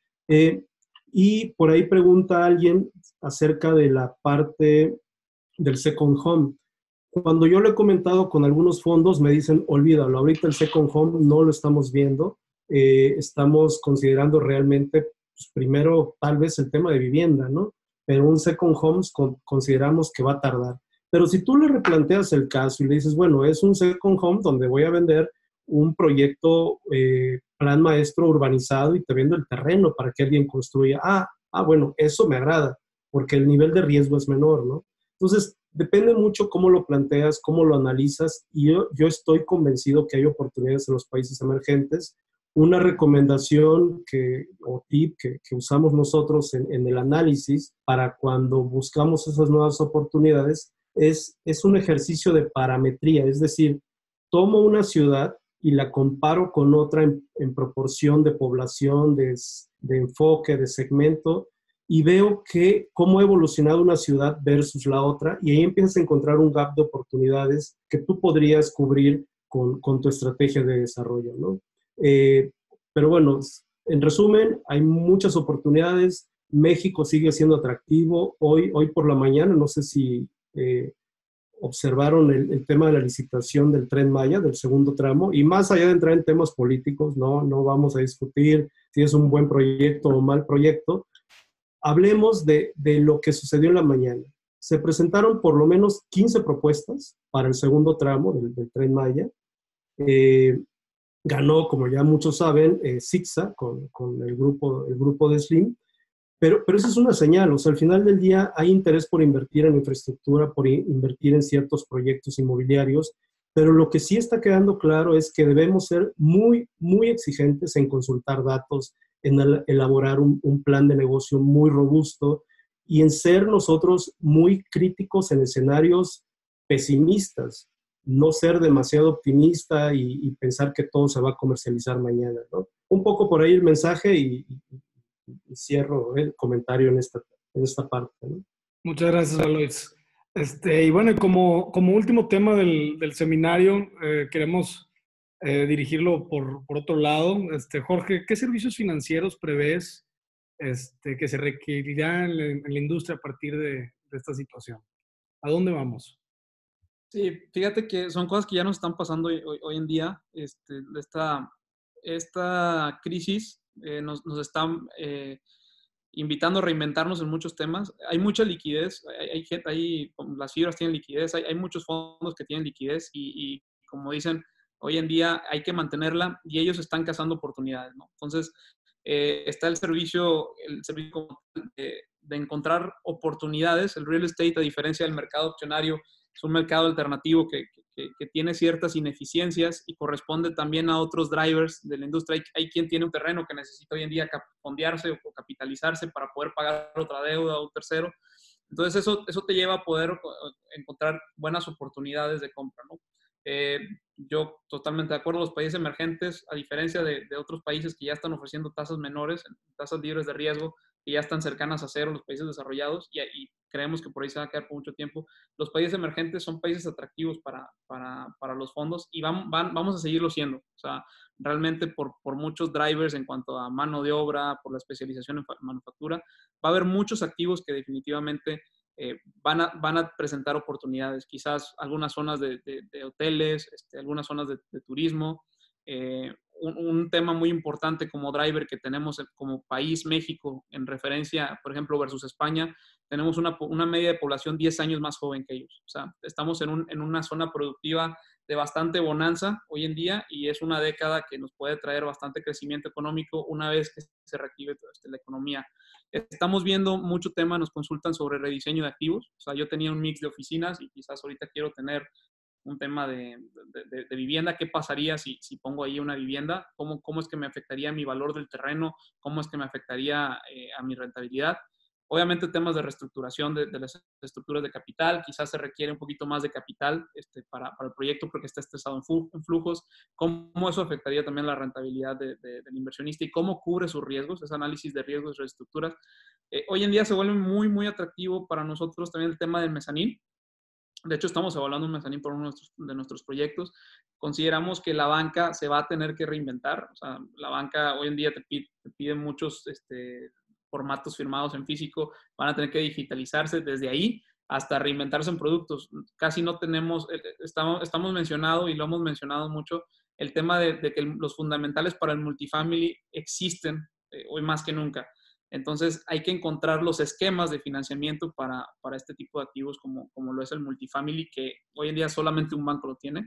Y por ahí pregunta alguien acerca de la parte del second home. Cuando yo lo he comentado con algunos fondos, me dicen, olvídalo, ahorita el second home no lo estamos viendo. Estamos considerando realmente, pues, primero, tal vez el tema de vivienda, ¿no? Pero un second home consideramos que va a tardar. Pero si tú le replanteas el caso y le dices, bueno, es un second home donde voy a vender un proyecto plan maestro urbanizado y te vendo el terreno para que alguien construya. Bueno, eso me agrada, porque el nivel de riesgo es menor, ¿no? Entonces, depende mucho cómo lo planteas, cómo lo analizas, y yo estoy convencido que hay oportunidades en los países emergentes. Una recomendación o tip que usamos nosotros en el análisis para cuando buscamos esas nuevas oportunidades es un ejercicio de parametría, es decir, tomo una ciudad y la comparo con otra en proporción de población, de enfoque, de segmento, y veo cómo ha evolucionado una ciudad versus la otra, y ahí empiezas a encontrar un gap de oportunidades que tú podrías cubrir con tu estrategia de desarrollo, ¿no? Pero bueno, en resumen, hay muchas oportunidades. México sigue siendo atractivo. Hoy por la mañana, no sé si observaron el tema de la licitación del Tren Maya, del segundo tramo, y más allá de entrar en temas políticos, no vamos a discutir si es un buen proyecto o un mal proyecto. Hablemos de lo que sucedió en la mañana. Se presentaron por lo menos 15 propuestas para el segundo tramo del Tren Maya. Ganó, como ya muchos saben, ZICSA con el grupo de Slim. Pero eso es una señal, o sea, al final del día hay interés por invertir en infraestructura, por invertir en ciertos proyectos inmobiliarios, pero lo que sí está quedando claro es que debemos ser muy, muy exigentes en consultar datos, en elaborar un plan de negocio muy robusto y en ser nosotros muy críticos en escenarios pesimistas, no ser demasiado optimista y pensar que todo se va a comercializar mañana, ¿no? Un poco por ahí el mensaje y cierro el comentario en esta parte, ¿no? Muchas gracias, Alois. Y bueno, como último tema del seminario, queremos dirigirlo por otro lado. Jorge, ¿qué servicios financieros prevés que se requerirán en la industria a partir de esta situación? ¿A dónde vamos? Sí, fíjate que son cosas que ya nos están pasando hoy en día. Esta crisis nos está invitando a reinventarnos en muchos temas. Hay mucha liquidez, las fibras tienen liquidez, hay muchos fondos que tienen liquidez y como dicen, hoy en día hay que mantenerla y ellos están cazando oportunidades, ¿no? Entonces, está el servicio de encontrar oportunidades. El real estate, a diferencia del mercado accionario, es un mercado alternativo que tiene ciertas ineficiencias y corresponde también a otros drivers de la industria. Hay quien tiene un terreno que necesita hoy en día fondearse o capitalizarse para poder pagar otra deuda a un tercero. Entonces eso te lleva a poder encontrar buenas oportunidades de compra, ¿no? Yo totalmente de acuerdo, los países emergentes, a diferencia de otros países que ya están ofreciendo tasas menores, tasas libres de riesgo, que ya están cercanas a cero, los países desarrollados, y creemos que por ahí se va a quedar por mucho tiempo. Los países emergentes son países atractivos para los fondos y vamos a seguirlo siendo. O sea, realmente por muchos drivers en cuanto a mano de obra, por la especialización en manufactura, va a haber muchos activos que definitivamente van a presentar oportunidades, quizás algunas zonas de hoteles, algunas zonas de turismo. Un tema muy importante como driver que tenemos como país, México, en referencia, por ejemplo, versus España, tenemos una media de población 10 años más joven que ellos. O sea, estamos en una zona productiva de bastante bonanza hoy en día y es una década que nos puede traer bastante crecimiento económico una vez que se reactive la economía. Estamos viendo mucho tema, nos consultan sobre rediseño de activos. O sea, yo tenía un mix de oficinas y quizás ahorita quiero tener un tema de vivienda. ¿Qué pasaría si pongo ahí una vivienda? ¿Cómo es que me afectaría mi valor del terreno? ¿Cómo es que me afectaría a mi rentabilidad? Obviamente temas de reestructuración de las estructuras de capital, quizás se requiere un poquito más de capital para el proyecto porque está estresado en flujos. ¿Cómo eso afectaría también la rentabilidad del inversionista y cómo cubre sus riesgos? Ese análisis de riesgos y reestructuras. Hoy en día se vuelve muy, muy atractivo para nosotros también el tema del mezanín. De hecho, estamos evaluando un mezanín por uno de nuestros proyectos. Consideramos que la banca se va a tener que reinventar. O sea, la banca hoy en día te pide muchos formatos firmados en físico, van a tener que digitalizarse desde ahí hasta reinventarse en productos. Casi no tenemos, estamos mencionado y lo hemos mencionado mucho, el tema de que los fundamentales para el multifamily existen hoy más que nunca. Entonces hay que encontrar los esquemas de financiamiento para este tipo de activos como lo es el multifamily, que hoy en día solamente un banco lo tiene.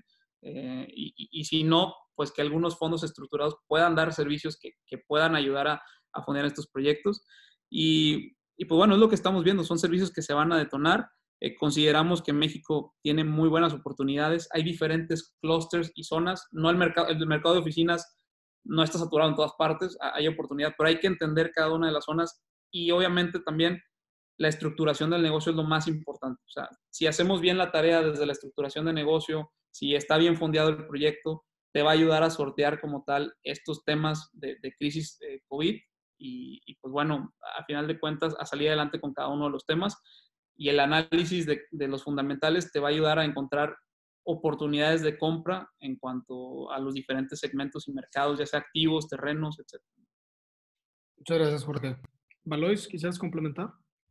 Y si no, pues que algunos fondos estructurados puedan dar servicios que puedan ayudar a fondear estos proyectos. Y pues bueno, es lo que estamos viendo, son servicios que se van a detonar. Consideramos que México tiene muy buenas oportunidades. Hay diferentes clústeres y zonas. No el mercado de oficinas no está saturado en todas partes, hay oportunidad, pero hay que entender cada una de las zonas y obviamente también la estructuración del negocio es lo más importante. O sea, si hacemos bien la tarea desde la estructuración de negocio, si está bien fondeado el proyecto, te va a ayudar a sortear como tal estos temas de crisis COVID y pues bueno, a final de cuentas, a salir adelante con cada uno de los temas. Y el análisis de los fundamentales te va a ayudar a encontrar oportunidades de compra en cuanto a los diferentes segmentos y mercados, ya sea activos, terrenos, etc. Muchas gracias, Jorge. Valois, ¿quisieras complementar?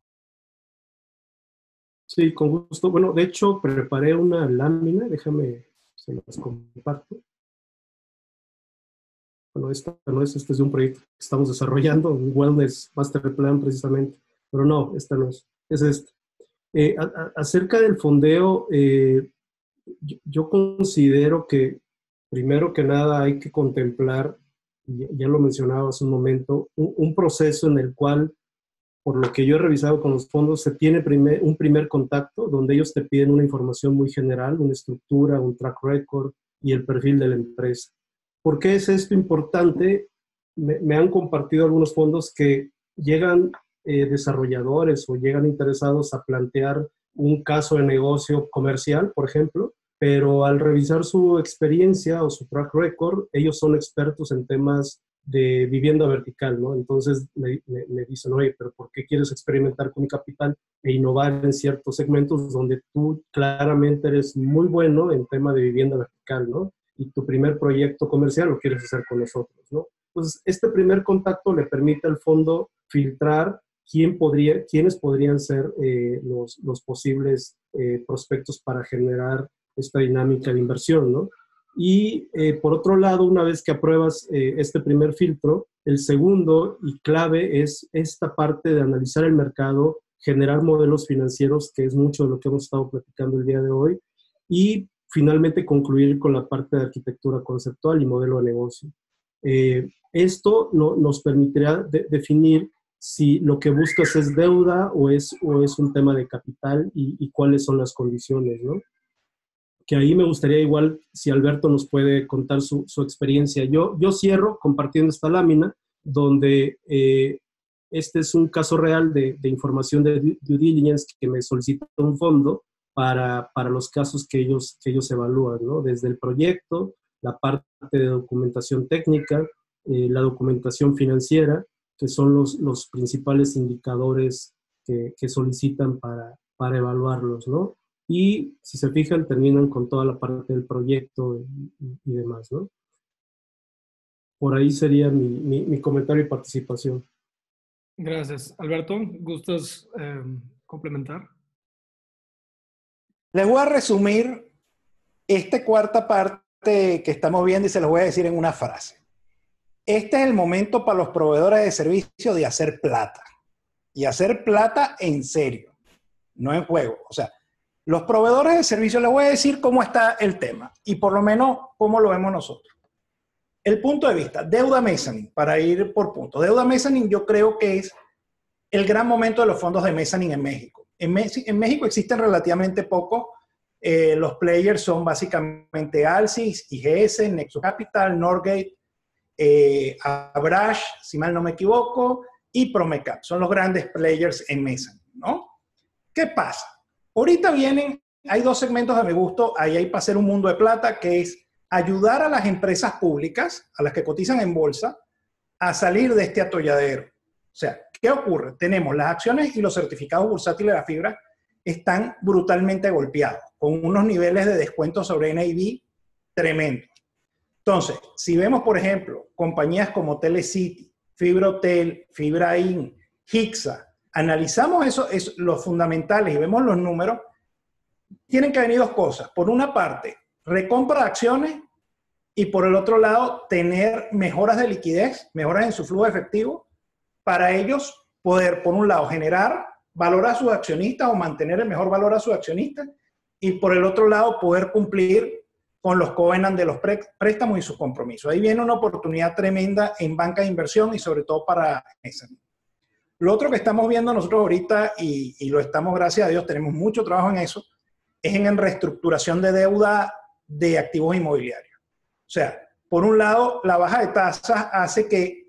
Sí, con gusto. Bueno, de hecho, preparé una lámina, déjame, se las comparto. Bueno, esta no es, este es de un proyecto que estamos desarrollando, un Wellness Master Plan precisamente, pero no, esta no es, es esta. Acerca del fondeo, yo considero que primero que nada hay que contemplar, ya lo mencionaba hace un momento, un proceso en el cual, por lo que yo he revisado con los fondos, se tiene un primer contacto donde ellos te piden una información muy general, una estructura, un track record y el perfil de la empresa. ¿Por qué es esto importante? Me han compartido algunos fondos que llegan desarrolladores o llegan interesados a plantear un caso de negocio comercial, por ejemplo, pero al revisar su experiencia o su track record, ellos son expertos en temas de vivienda vertical, ¿no? Entonces me dicen, oye, pero ¿por qué quieres experimentar con capital e innovar en ciertos segmentos donde tú claramente eres muy bueno en tema de vivienda vertical, ¿no? Y tu primer proyecto comercial lo quieres hacer con nosotros, ¿no? Entonces, este primer contacto le permite al fondo filtrar quiénes podrían ser los posibles prospectos para generar esta dinámica de inversión, ¿no? Y por otro lado, una vez que apruebas este primer filtro, el segundo y clave es esta parte de analizar el mercado, generar modelos financieros, que es mucho de lo que hemos estado platicando el día de hoy, y finalmente concluir con la parte de arquitectura conceptual y modelo de negocio. Esto nos permitirá definir si lo que buscas es deuda o es un tema de capital y cuáles son las condiciones, ¿no? Que ahí me gustaría igual si Alberto nos puede contar su experiencia. Yo cierro compartiendo esta lámina donde este es un caso real de información de due diligence que me solicita un fondo para los casos que ellos evalúan, ¿no? Desde el proyecto, la parte de documentación técnica, la documentación financiera, que son los principales indicadores que solicitan para evaluarlos, ¿no? Y si se fijan, terminan con toda la parte del proyecto y demás, ¿no? Por ahí sería mi comentario y participación. Gracias. Alberto, ¿gustas complementar? Les voy a resumir esta cuarta parte que estamos viendo y se los voy a decir en una frase. Este es el momento para los proveedores de servicios de hacer plata. Y hacer plata en serio, no en juego. O sea, los proveedores de servicios, les voy a decir cómo está el tema y por lo menos cómo lo vemos nosotros. El punto de vista, deuda mezzanine, para ir por puntos. Deuda mezzanine yo creo que es el gran momento de los fondos de mezzanine en México. En México existen relativamente pocos. Los players son básicamente Alcis, IGS, Nexus Capital, Norgate, Abrash, si mal no me equivoco, y Promecap. Son los grandes players en mezzanine, ¿no? ¿Qué pasa? Ahorita hay dos segmentos de mi gusto, ahí hay para hacer un mundo de plata, que es ayudar a las empresas públicas, a las que cotizan en bolsa, a salir de este atolladero. O sea, ¿qué ocurre? Tenemos las acciones y los certificados bursátiles de la fibra están brutalmente golpeados, con unos niveles de descuento sobre NAV tremendos. Entonces, si vemos, por ejemplo, compañías como Telecity, FibraHotel, FibraIN, Hixa, analizamos los fundamentales y vemos los números, tienen que venir dos cosas. Por una parte, recompra de acciones y por el otro lado, tener mejoras de liquidez, mejoras en su flujo efectivo, para ellos poder, por un lado, generar valor a sus accionistas o mantener el mejor valor a sus accionistas y por el otro lado, poder cumplir con los covenants de los préstamos y sus compromisos. Ahí viene una oportunidad tremenda en banca de inversión y sobre todo para esa. Lo otro que estamos viendo nosotros ahorita, y lo estamos, gracias a Dios, tenemos mucho trabajo en eso, es en reestructuración de deuda de activos inmobiliarios. O sea, por un lado, la baja de tasas hace que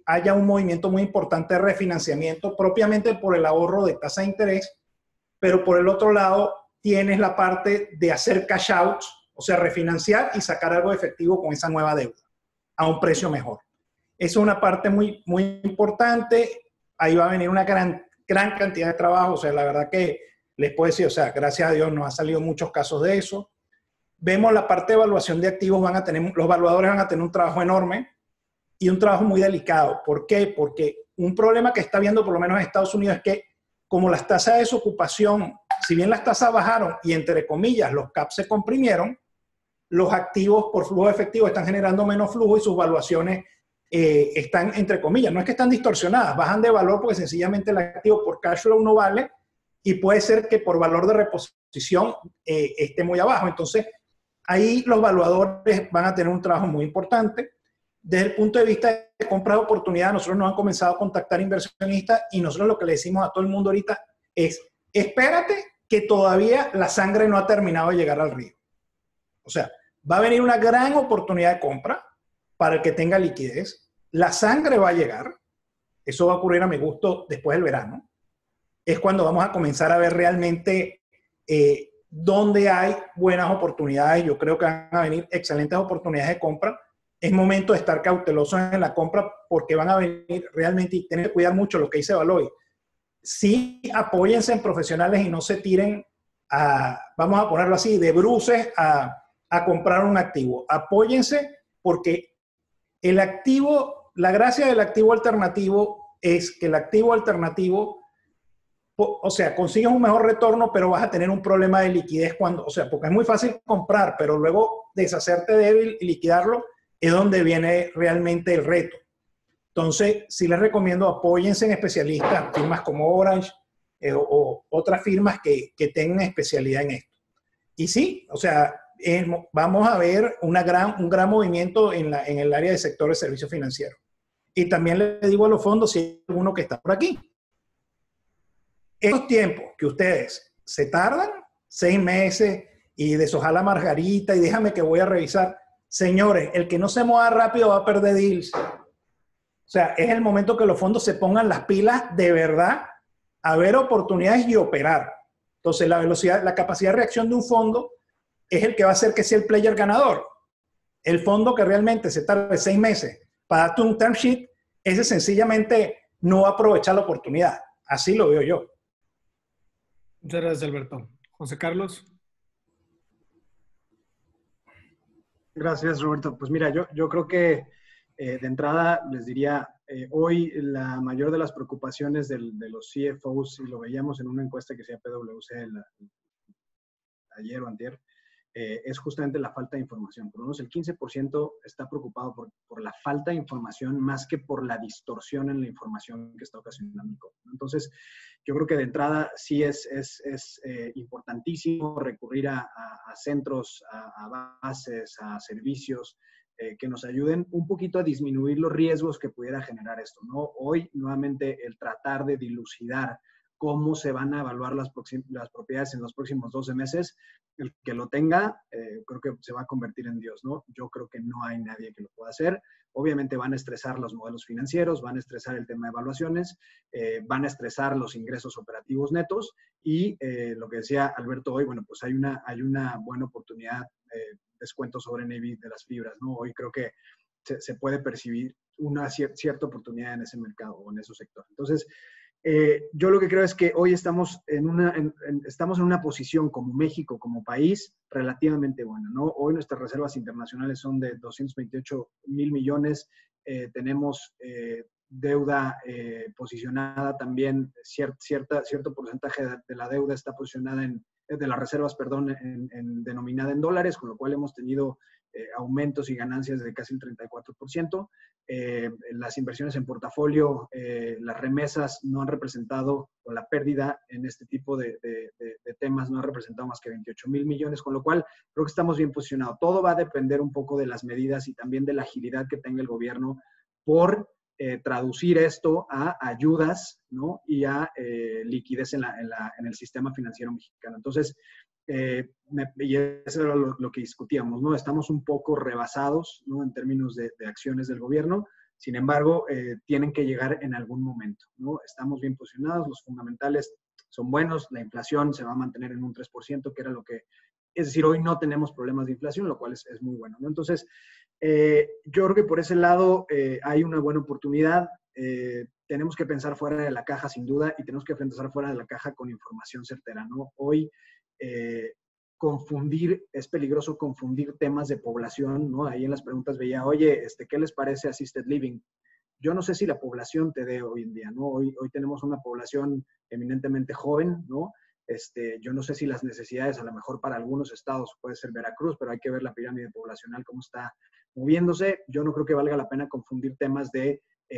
haya un movimiento muy importante de refinanciamiento, propiamente por el ahorro de tasa de interés, pero por el otro lado tienes la parte de hacer cash outs, o sea, refinanciar y sacar algo de efectivo con esa nueva deuda a un precio mejor. Eso es una parte muy, muy importante. Ahí va a venir una gran cantidad de trabajo. O sea, la verdad que les puedo decir, o sea, gracias a Dios nos han salido muchos casos de eso. Vemos la parte de evaluación de activos, los evaluadores van a tener un trabajo enorme y un trabajo muy delicado. ¿Por qué? Porque un problema que está viendo por lo menos en Estados Unidos es que como las tasas de desocupación, si bien las tasas bajaron y entre comillas los caps se comprimieron, los activos por flujo efectivo están generando menos flujo y sus valuaciones están entre comillas, no es que están distorsionadas, bajan de valor porque sencillamente el activo por cash flow no vale y puede ser que por valor de reposición esté muy abajo. Entonces, ahí los valuadores van a tener un trabajo muy importante. Desde el punto de vista de compra de oportunidad, nosotros nos han comenzado a contactar inversionistas y nosotros lo que le decimos a todo el mundo ahorita es, espérate que todavía la sangre no ha terminado de llegar al río. O sea, va a venir una gran oportunidad de compra para el que tenga liquidez. La sangre va a llegar. Eso va a ocurrir a mi gusto después del verano. Es cuando vamos a comenzar a ver realmente dónde hay buenas oportunidades. Yo creo que van a venir excelentes oportunidades de compra. Es momento de estar cautelosos en la compra porque van a venir realmente y tener que cuidar mucho lo que dice Baloy. Sí, apóyense en profesionales y no se tiren vamos a ponerlo así, de bruces a comprar un activo. Apóyense porque el activo, la gracia del activo alternativo es que el activo alternativo, o sea, consigues un mejor retorno, pero vas a tener un problema de liquidez cuando, o sea, porque es muy fácil comprar, pero luego deshacerte de él y liquidarlo es donde viene realmente el reto. Entonces, sí les recomiendo apóyense en especialistas, firmas como Orange o otras firmas que tengan especialidad en esto. Y sí, o sea, vamos a ver un gran movimiento en el área del sector de servicios financieros. Y también le digo a los fondos, si hay alguno que está por aquí, estos tiempos que ustedes se tardan 6 meses y deshojar la margarita y déjame que voy a revisar, señores, el que no se mueva rápido va a perder deals. O sea, es el momento que los fondos se pongan las pilas de verdad a ver oportunidades y operar. Entonces, la capacidad de reacción de un fondo es el que va a hacer que sea el player ganador. El fondo que realmente se tarde 6 meses para darte un term sheet, ese sencillamente no va a aprovechar la oportunidad. Así lo veo yo. Muchas gracias, Alberto. José Carlos. Gracias, Roberto. Pues mira, yo creo que de entrada les diría, hoy la mayor de las preocupaciones de los CFOs, y lo veíamos en una encuesta que se llama PwC ayer o antier, es justamente la falta de información. Por lo menos el 15% está preocupado por la falta de información más que por la distorsión en la información que está ocasionando. Entonces, yo creo que de entrada sí es importantísimo recurrir a centros, a bases, a servicios que nos ayuden un poquito a disminuir los riesgos que pudiera generar esto, ¿no? Hoy, nuevamente, el tratar de dilucidar cómo se van a evaluar las propiedades en los próximos 12 meses, el que lo tenga, creo que se va a convertir en Dios, ¿no? Yo creo que no hay nadie que lo pueda hacer. Obviamente van a estresar los modelos financieros, van a estresar el tema de evaluaciones, van a estresar los ingresos operativos netos y lo que decía Alberto hoy, bueno, pues hay una buena oportunidad, descuento sobre NAV de las fibras, ¿no? Hoy creo que se puede percibir una cierta oportunidad en ese mercado o en ese sector. Entonces, yo lo que creo es que hoy estamos en una posición como México, como país, relativamente buena, ¿no? Hoy nuestras reservas internacionales son de 228 mil millones. Tenemos deuda posicionada también, cierto porcentaje de la deuda está posicionada de las reservas, perdón, denominada en dólares, con lo cual hemos tenido aumentos y ganancias de casi el 34%. Las inversiones en portafolio, las remesas no han representado, o la pérdida en este tipo de temas no ha representado más que 28 mil millones, con lo cual creo que estamos bien posicionados. Todo va a depender un poco de las medidas y también de la agilidad que tenga el gobierno por traducir esto a ayudas, ¿no? Y a liquidez en el sistema financiero mexicano. Entonces, y eso era lo que discutíamos, ¿no? Estamos un poco rebasados, ¿no? En términos de acciones del gobierno. Sin embargo, tienen que llegar en algún momento, ¿no? Estamos bien posicionados, los fundamentales son buenos, la inflación se va a mantener en un 3%, que era lo que, es decir, hoy no tenemos problemas de inflación, lo cual es muy bueno, ¿no? Entonces, yo creo que por ese lado hay una buena oportunidad. Tenemos que pensar fuera de la caja, sin duda, y tenemos que pensar fuera de la caja con información certera, ¿no? Hoy, es peligroso confundir temas de población, ¿no? Ahí en las preguntas veía, oye, ¿qué les parece assisted living? Yo no sé si la población te dé hoy en día, ¿no? Hoy tenemos una población eminentemente joven, ¿no? Yo no sé si las necesidades, a lo mejor para algunos estados puede ser Veracruz, pero hay que ver la pirámide poblacional, cómo está moviéndose. Yo no creo que valga la pena confundir temas de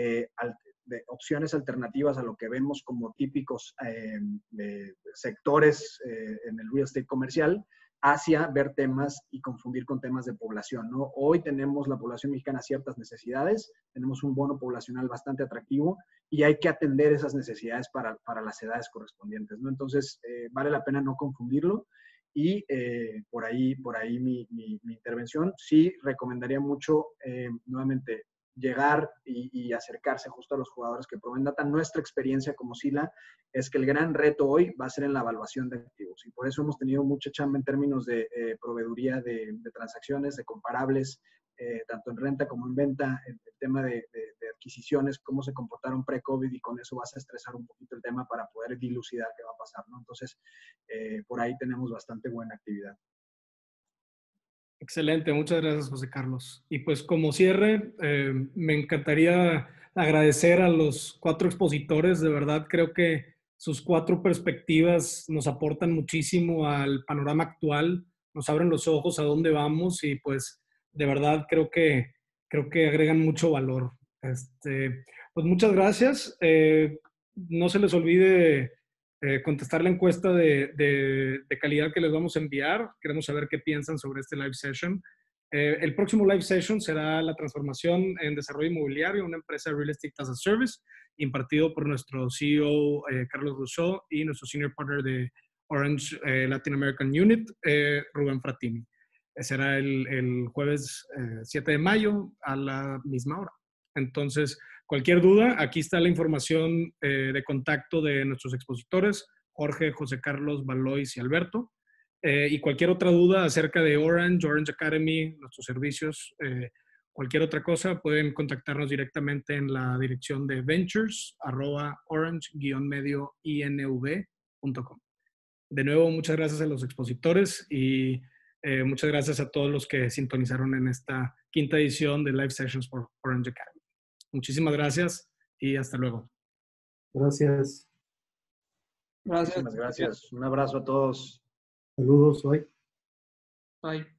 opciones alternativas a lo que vemos como típicos sectores en el real estate comercial, hacia ver temas y confundir con temas de población, ¿no? Hoy tenemos la población mexicana ciertas necesidades, tenemos un bono poblacional bastante atractivo y hay que atender esas necesidades para las edades correspondientes, ¿no? Entonces, vale la pena no confundirlo y por ahí mi intervención. Sí recomendaría mucho, nuevamente, llegar y acercarse justo a los jugadores que proveen data. Nuestra experiencia como Sila es que el gran reto hoy va a ser en la evaluación de activos y por eso hemos tenido mucha chamba en términos de proveeduría de transacciones, de comparables, tanto en renta como en venta, el tema de adquisiciones, cómo se comportaron pre-COVID y con eso vas a estresar un poquito el tema para poder dilucidar qué va a pasar, ¿no? Entonces, por ahí tenemos bastante buena actividad. Excelente, muchas gracias, José Carlos. Y pues como cierre, me encantaría agradecer a los 4 expositores. De verdad, creo que sus 4 perspectivas nos aportan muchísimo al panorama actual, nos abren los ojos a dónde vamos y pues de verdad creo que agregan mucho valor. Pues muchas gracias. No se les olvide contestar la encuesta de calidad que les vamos a enviar. Queremos saber qué piensan sobre este live session. El próximo live session será la transformación en desarrollo inmobiliario, una empresa de Real Estate as a Service, impartido por nuestro CEO Carlos Rousseau y nuestro Senior Partner de Orange Latin American Unit, Rubén Fratini. Será el jueves 7 de mayo a la misma hora. Entonces, cualquier duda, aquí está la información de contacto de nuestros expositores, Jorge, José Carlos, Valois y Alberto. Y cualquier otra duda acerca de Orange Academy, nuestros servicios, cualquier otra cosa, pueden contactarnos directamente en la dirección de ventures@orange-medio-inv.com. De nuevo, muchas gracias a los expositores y muchas gracias a todos los que sintonizaron en esta 5ª edición de Live Sessions por Orange Academy. Muchísimas gracias y hasta luego. Gracias. Gracias. Muchísimas gracias. Un abrazo a todos. Saludos, bye. Bye.